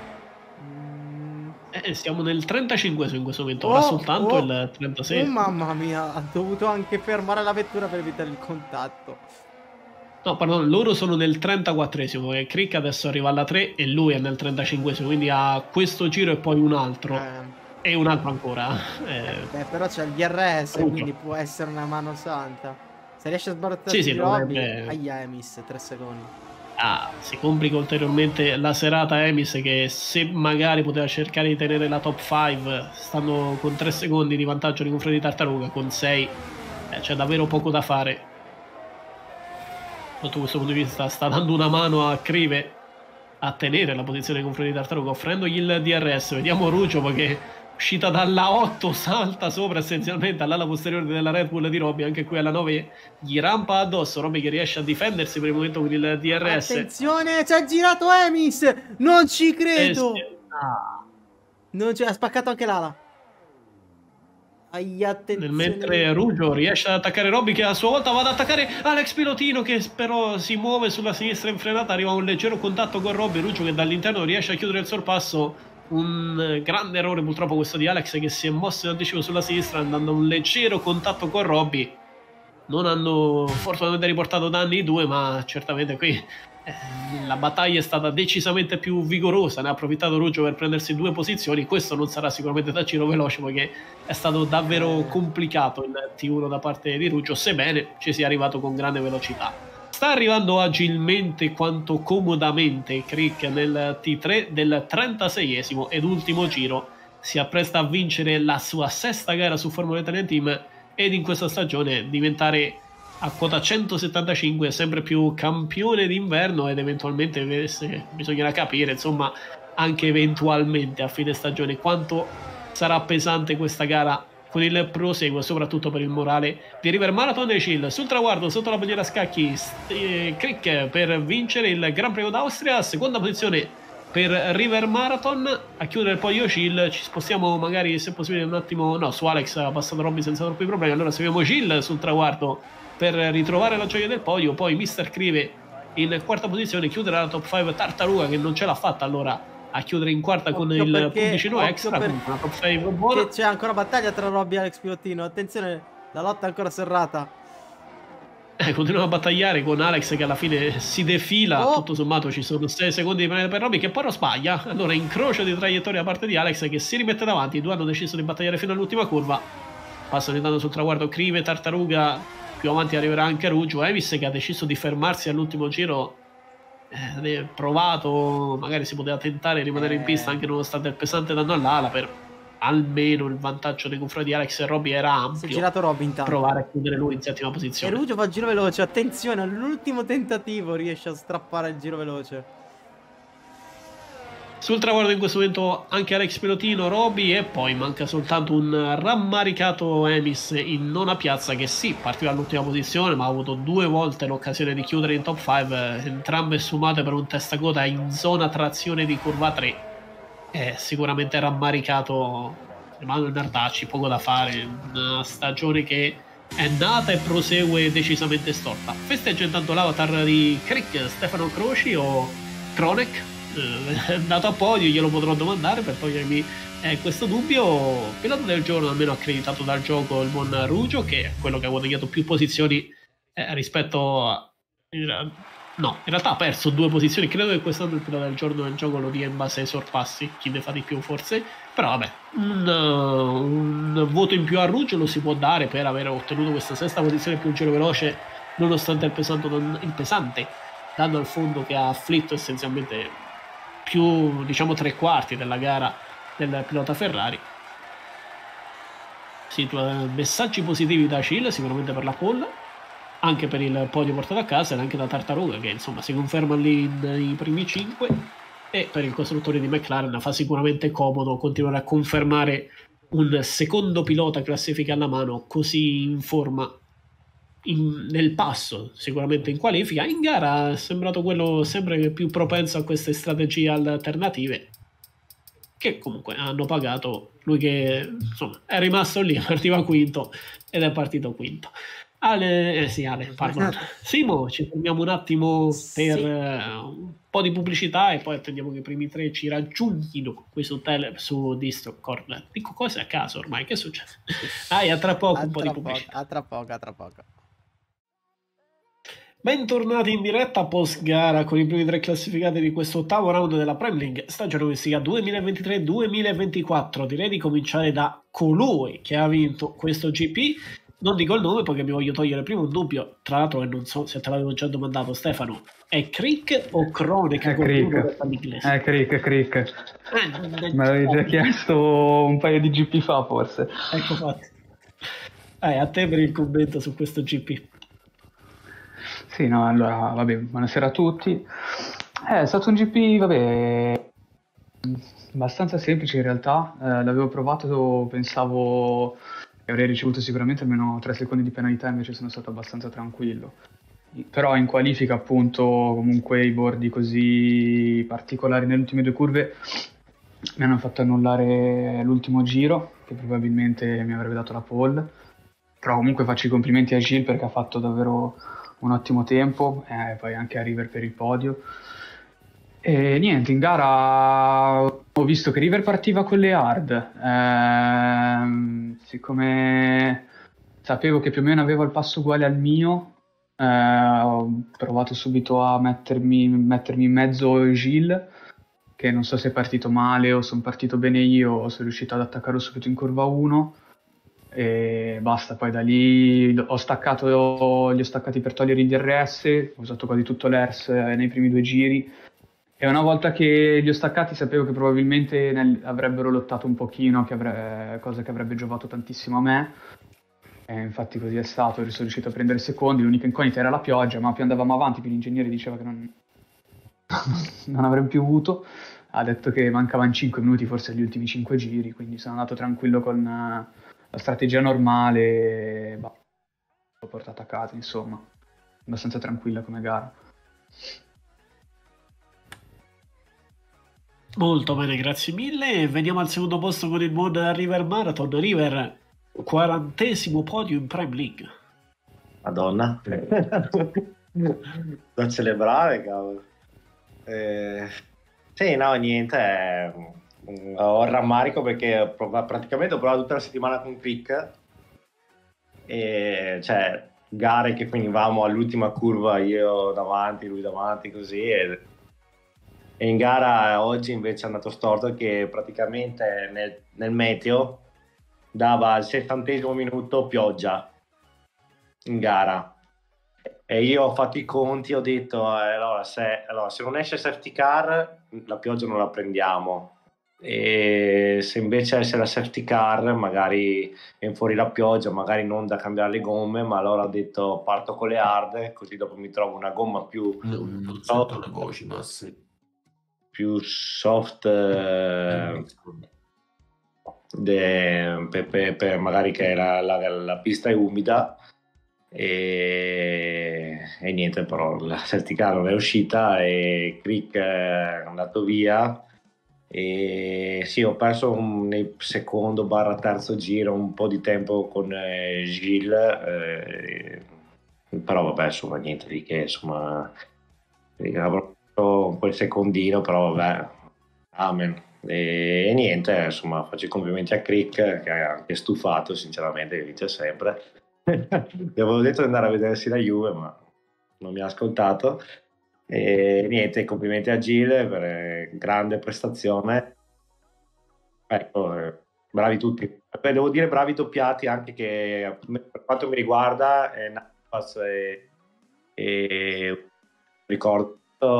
Siamo nel 35 in questo momento, ora soltanto il 36. Mamma mia, ha dovuto anche fermare la vettura per evitare il contatto. No, pardon, loro sono nel 34esimo e Crick adesso arriva alla 3 e lui è nel 35esimo, quindi ha questo giro e poi un altro. E un altro ancora. Però c'è il DRS, quindi può essere una mano santa. Se riesce a sbarazzare di Robby, aia Emis, 3 secondi. Si complica ulteriormente la serata Emis, che se magari poteva cercare di tenere la top 5, stando con 3 secondi di vantaggio nei confronti di Tartaruga, con 6 c'è davvero poco da fare. Sotto questo punto di vista sta dando una mano a Crive a tenere la posizione nei confronti di Tartaruga, offrendogli il DRS. Vediamo Ruggio, perché uscita dalla 8 salta sopra essenzialmente all'ala posteriore della Red Bull di Robby, anche qui alla 9 gli rampa addosso. Robby che riesce a difendersi per il momento con il DRS. Attenzione, ci ha girato Emis, non ci credo. Non c'è, ha spaccato anche l'ala. Mentre Ruggio riesce ad attaccare Robby, che a sua volta va ad attaccare Alex Pilotino, che però si muove sulla sinistra in frenata. Arriva un leggero contatto con Robby. Ruggio che dall'interno riesce a chiudere il sorpasso. Un grande errore purtroppo questo di Alex, che si è mosso in anticipo sulla sinistra, andando a un leggero contatto con Robby. Non hanno fortunatamente riportato danni i due, ma certamente qui la battaglia è stata decisamente più vigorosa. Ne ha approfittato Ruggio per prendersi 2 posizioni. Questo non sarà sicuramente da giro veloce, perché è stato davvero complicato il T1 da parte di Ruggio, sebbene ci sia arrivato con grande velocità. Sta arrivando agilmente quanto comodamente Crick nel T3 del 36esimo ed ultimo giro. Si appresta a vincere la sua 6ª gara su Formula Italian Team ed in questa stagione diventare a quota 175 sempre più campione d'inverno, ed eventualmente bisognerà capire, insomma, anche eventualmente a fine stagione quanto sarà pesante questa gara con il proseguo, soprattutto per il morale di River Marathon e Chill. Sul traguardo, sotto la bandiera a scacchi, Crick per vincere il Gran Premio d'Austria. Seconda posizione per River Marathon. A chiudere il podio Chill ci spostiamo magari, se possibile, un attimo. No, su Alex ha passato Robby senza troppi problemi. Allora seguiamo Chill sul traguardo per ritrovare la gioia del podio. Poi Mr. Crive in quarta posizione, chiuderà la top 5 Tartaruga, che non ce l'ha fatta allora a chiudere in quarta con il puntino extra. Comunque una top 5 buona. C'è ancora battaglia tra Robby e Alex Pilotino. Attenzione, la lotta è ancora serrata. Continuano a battagliare con Alex, che alla fine si defila. Tutto sommato ci sono 6 secondi di premere per Robby, che però sbaglia. Allora incrocio di traiettoria da parte di Alex, che si rimette davanti. I due hanno deciso di battagliare fino all'ultima curva. Passano intanto sul traguardo Crive, Tartaruga più avanti arriverà anche Ruggio. Emis che ha deciso di fermarsi all'ultimo giro, provato, magari si poteva tentare di rimanere in pista anche nonostante il pesante danno all'ala, per almeno il vantaggio nei confronti di Alex e Robbie era ampio. Si è girato Robbie intanto. Provare a chiudere lui in settima posizione. E Ruggio fa il giro veloce, attenzione, all'ultimo tentativo riesce a strappare il giro veloce. Sul traguardo in questo momento anche Alex Pilotino, Roby, e poi manca soltanto un rammaricato Emis in nona piazza, che sì, partiva all'ultima posizione ma ha avuto 2 volte l'occasione di chiudere in top 5, entrambe sfumate per un testacoda in zona trazione di curva 3. È sicuramente rammaricato Emanuele Nardacci, poco da fare, una stagione che è nata e prosegue decisamente storta. Festeggia intanto l'avatar di Crick, Stefano Croci o Kronek? È andato a podio, glielo potrò domandare per togliermi questo dubbio. Pilota del giorno almeno accreditato dal gioco il buon Ruggio, che è quello che ha guadagnato più posizioni rispetto a... No, in realtà ha perso 2 posizioni. Credo che quest'anno il pilota del giorno del gioco lo dia in base ai sorpassi, chi ne fa di più forse. Però vabbè, un voto in più a Ruggio lo si può dare per aver ottenuto questa sesta posizione più un giro veloce, nonostante il pesante danno al fondo che ha afflitto essenzialmente più, diciamo, 3/4 della gara del pilota Ferrari. Messaggi positivi da Achille sicuramente per la pole, anche per il podio portato a casa, e anche da Tartaruga che insomma si conferma lì nei primi 5, e per il costruttore di McLaren fa sicuramente comodo continuare a confermare un secondo pilota classifica alla mano così in forma nel passo, sicuramente in qualifica. In gara è sembrato quello sempre più propenso a queste strategie alternative, che comunque hanno pagato lui, che insomma è rimasto lì, partiva quinto ed è partito quinto. Ale, pardon. Simo, ci fermiamo un attimo per un po' di pubblicità e poi attendiamo che i primi 3 ci raggiungano qui su Discord. Dico cose a caso ormai, che è successo? A tra poco un po' di pubblicità. A tra poco. Bentornati in diretta post gara con i primi 3 classificati di questo ottavo round della Premier League stagione Versiga 2023-2024. Direi di cominciare da colui che ha vinto questo GP. Non dico il nome perché mi voglio togliere prima un dubbio, tra l'altro, che non so se te l'avevo già domandato, Stefano. È Crick o Kronek? È Crick. Me l'avevi già chiesto un paio di GP fa, forse. Ecco fatto. A te per il commento su questo GP. Sì, no, allora, vabbè, buonasera a tutti. È stato un GP, vabbè, abbastanza semplice in realtà. L'avevo provato, pensavo che avrei ricevuto sicuramente almeno 3 secondi di penalità, invece sono stato abbastanza tranquillo. Però in qualifica, appunto, comunque i bordi così particolari nelle ultime 2 curve mi hanno fatto annullare l'ultimo giro, che probabilmente mi avrebbe dato la pole. Però comunque faccio i complimenti a Gilles perché ha fatto davvero un ottimo tempo, poi anche a River per il podio. E niente, in gara ho visto che River partiva con le hard, siccome sapevo che più o meno avevo il passo uguale al mio, ho provato subito a mettermi in mezzo Gilles, che non so se è partito male o sono partito bene io, sono riuscito ad attaccarlo subito in curva 1 e basta. Poi da lì gli ho staccati per togliere il DRS, ho usato quasi tutto l'ERS nei primi 2 giri, e una volta che li ho staccati sapevo che probabilmente avrebbero lottato un pochino, cosa che avrebbe giovato tantissimo a me, e infatti così è stato. Sono riuscito a prendere secondi. L'unica incognita era la pioggia, ma più andavamo avanti più l'ingegnere diceva che non avremmo più avuto. Ha detto che mancavano 5 minuti forse agli ultimi 5 giri, quindi sono andato tranquillo con la strategia normale e l'ho portata a casa, insomma, abbastanza tranquilla come gara. Molto bene, grazie mille. Veniamo al secondo posto con il buon River Marathon. River, 40° podio in Prime League. Madonna. Da celebrare, cavolo. Sì, no, niente. Ho il rammarico perché praticamente ho provato tutta la settimana con Crick. E cioè, gare che finivamo all'ultima curva, io davanti, lui davanti, così. E in gara oggi invece è andato storto, che praticamente nel meteo dava al 60° minuto pioggia, in gara. E io ho fatto i conti, ho detto allora, se non esce safety car la pioggia non la prendiamo, e se invece esce la safety car magari viene fuori la pioggia, magari non da cambiare le gomme, ma allora ho detto parto con le hard, così dopo mi trovo una gomma più Non soft, sento le voci, ma sì. più soft, per magari che la pista è umida, e niente, però la safety car non è uscita e Crick è andato via, e sì, ho perso nel secondo barra terzo giro un po' di tempo con Gilles, però vabbè, insomma niente di che, insomma avrò fatto quel secondino, però vabbè, amen. E niente, insomma, faccio i complimenti a Crick, che è anche stufato sinceramente, che vince sempre. Gli avevo detto di andare a vedersi la Juve, ma non mi ha ascoltato. E niente, complimenti a Gilles per grande prestazione. Ecco, bravi tutti. Beh, devo dire bravi doppiati anche, che per quanto mi riguarda Navas e ricordo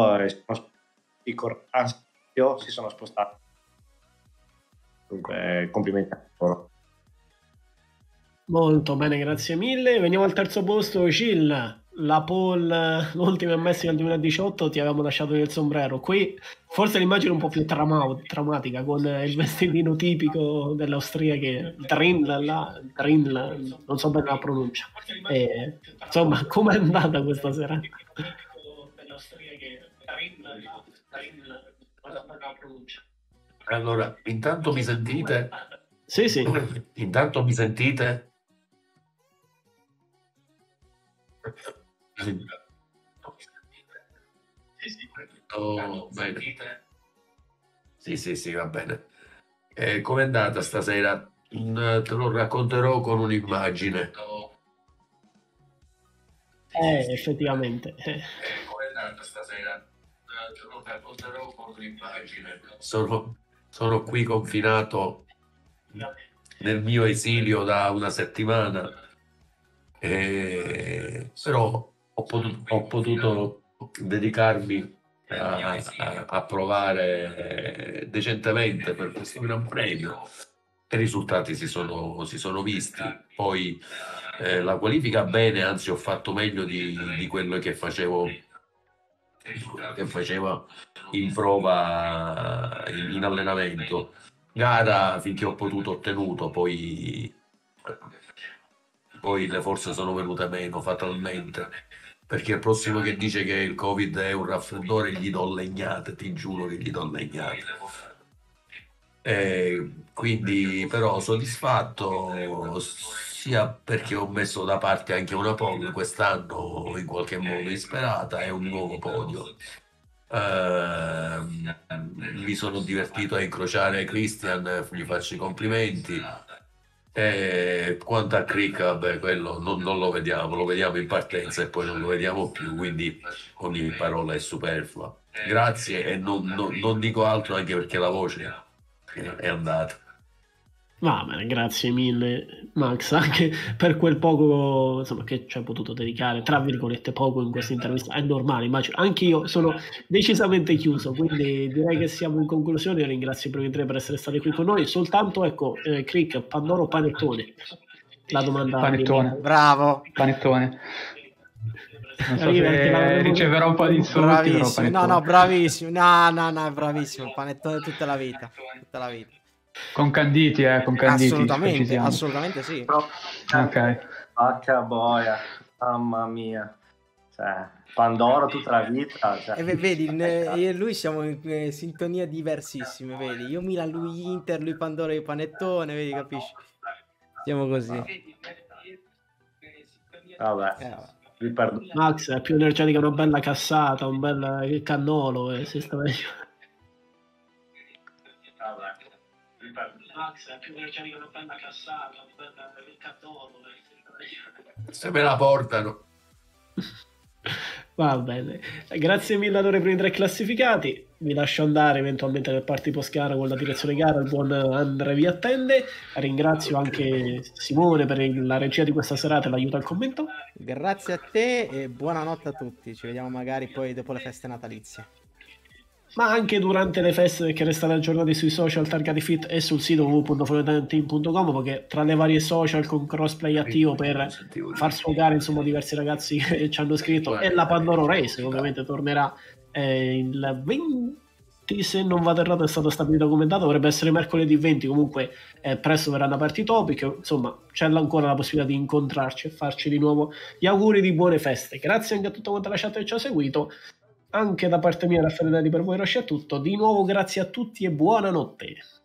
si sono spostati. Dunque, complimenti a loro. Molto bene, grazie mille. Veniamo al terzo posto, Gilles. La pole, l'ultima in Messico nel 2018, ti avevamo lasciato nel sombrero. Qui forse l'immagine è un po' più traumatica, con il vestitino tipico delle austriache, Drinl, non so bene la pronuncia. Insomma, com'è andata questa serata? Allora, intanto mi sentite? Sì, sì. Intanto mi sentite? Oh, bene. Sì, va bene. Com'è andata stasera? Te lo racconterò con un'immagine. Effettivamente. Com'è andata stasera? Te lo racconterò con un'immagine. Sono qui confinato nel mio esilio da una settimana, però ho potuto dedicarmi a provare decentemente per questo Gran Premio, e i risultati si sono visti. Poi la qualifica bene, anzi ho fatto meglio di quello che facevo in prova, in allenamento. Gara finché ho potuto ho tenuto, poi le forze sono venute meno fatalmente, perché il prossimo che dice che il Covid è un raffreddore gli do legnate, ti giuro che gli do legnate. Quindi però soddisfatto, sia perché ho messo da parte anche una pole quest'anno in qualche modo insperata, e un nuovo podio. Mi sono divertito a incrociare Christian, gli faccio i complimenti. Quanto a Crick, vabbè, quello non lo vediamo, lo vediamo in partenza e poi non lo vediamo più, quindi ogni parola è superflua. Grazie, e non dico altro, anche perché la voce è andata. Va bene, grazie mille Max, anche per quel poco, insomma, che ci hai potuto dedicare, tra virgolette poco, in questa intervista. È normale, immagino. Anche io sono decisamente chiuso, quindi direi che siamo in conclusione. Io ringrazio i primi tre per essere stati qui con noi. Soltanto, ecco, Crick, Pandoro o Panettone? La domanda. Panettone. Bravo. Panettone. Non so se riceverò un po' di insulti. Bravissimo. No, bravissimo. No, bravissimo. Panettone tutta la vita. Con Canditi, assolutamente sì. Ok. Vacca boia, mamma mia. Cioè, Pandoro tutta la vita. Cioè. Vedi, io e lui siamo in sintonia diversissime, vedi? Io Milan, lui Inter, lui Pandoro e Panettone, vedi, capisci? Siamo così. Vabbè. Max è più energetica, una bella cassata, un bel cannolo, e si sta meglio. Max è più energetica, una bella cassata, un bel cannolo, se me la portano. Va bene, grazie mille allora per i tre classificati. vi lascio andare eventualmente nel party post gara con la direzione gara, il buon Andre vi attende. Ringrazio anche Simone per la regia di questa serata e l'aiuto al commento. Grazie a te e buonanotte a tutti. Ci vediamo magari poi dopo le feste natalizie. Ma anche durante le feste, perché restate aggiornati sui social Targati Fit e sul sito www.fonetanteam.com, perché tra le varie social con crossplay attivo per far sfogare insomma diversi ragazzi che ci hanno scritto, e la Pandoro Race che ovviamente tornerà il 20, se non vado errato è stato stabilito come data, dovrebbe essere mercoledì 20, comunque presto verranno party topic, insomma c'è ancora la possibilità di incontrarci e farci di nuovo gli auguri di buone feste. Grazie anche a tutta quanta la chat che ci ha seguito. Anche da parte mia, Raffaele Dadi, per voi Roshi è tutto. Di nuovo grazie a tutti e buonanotte.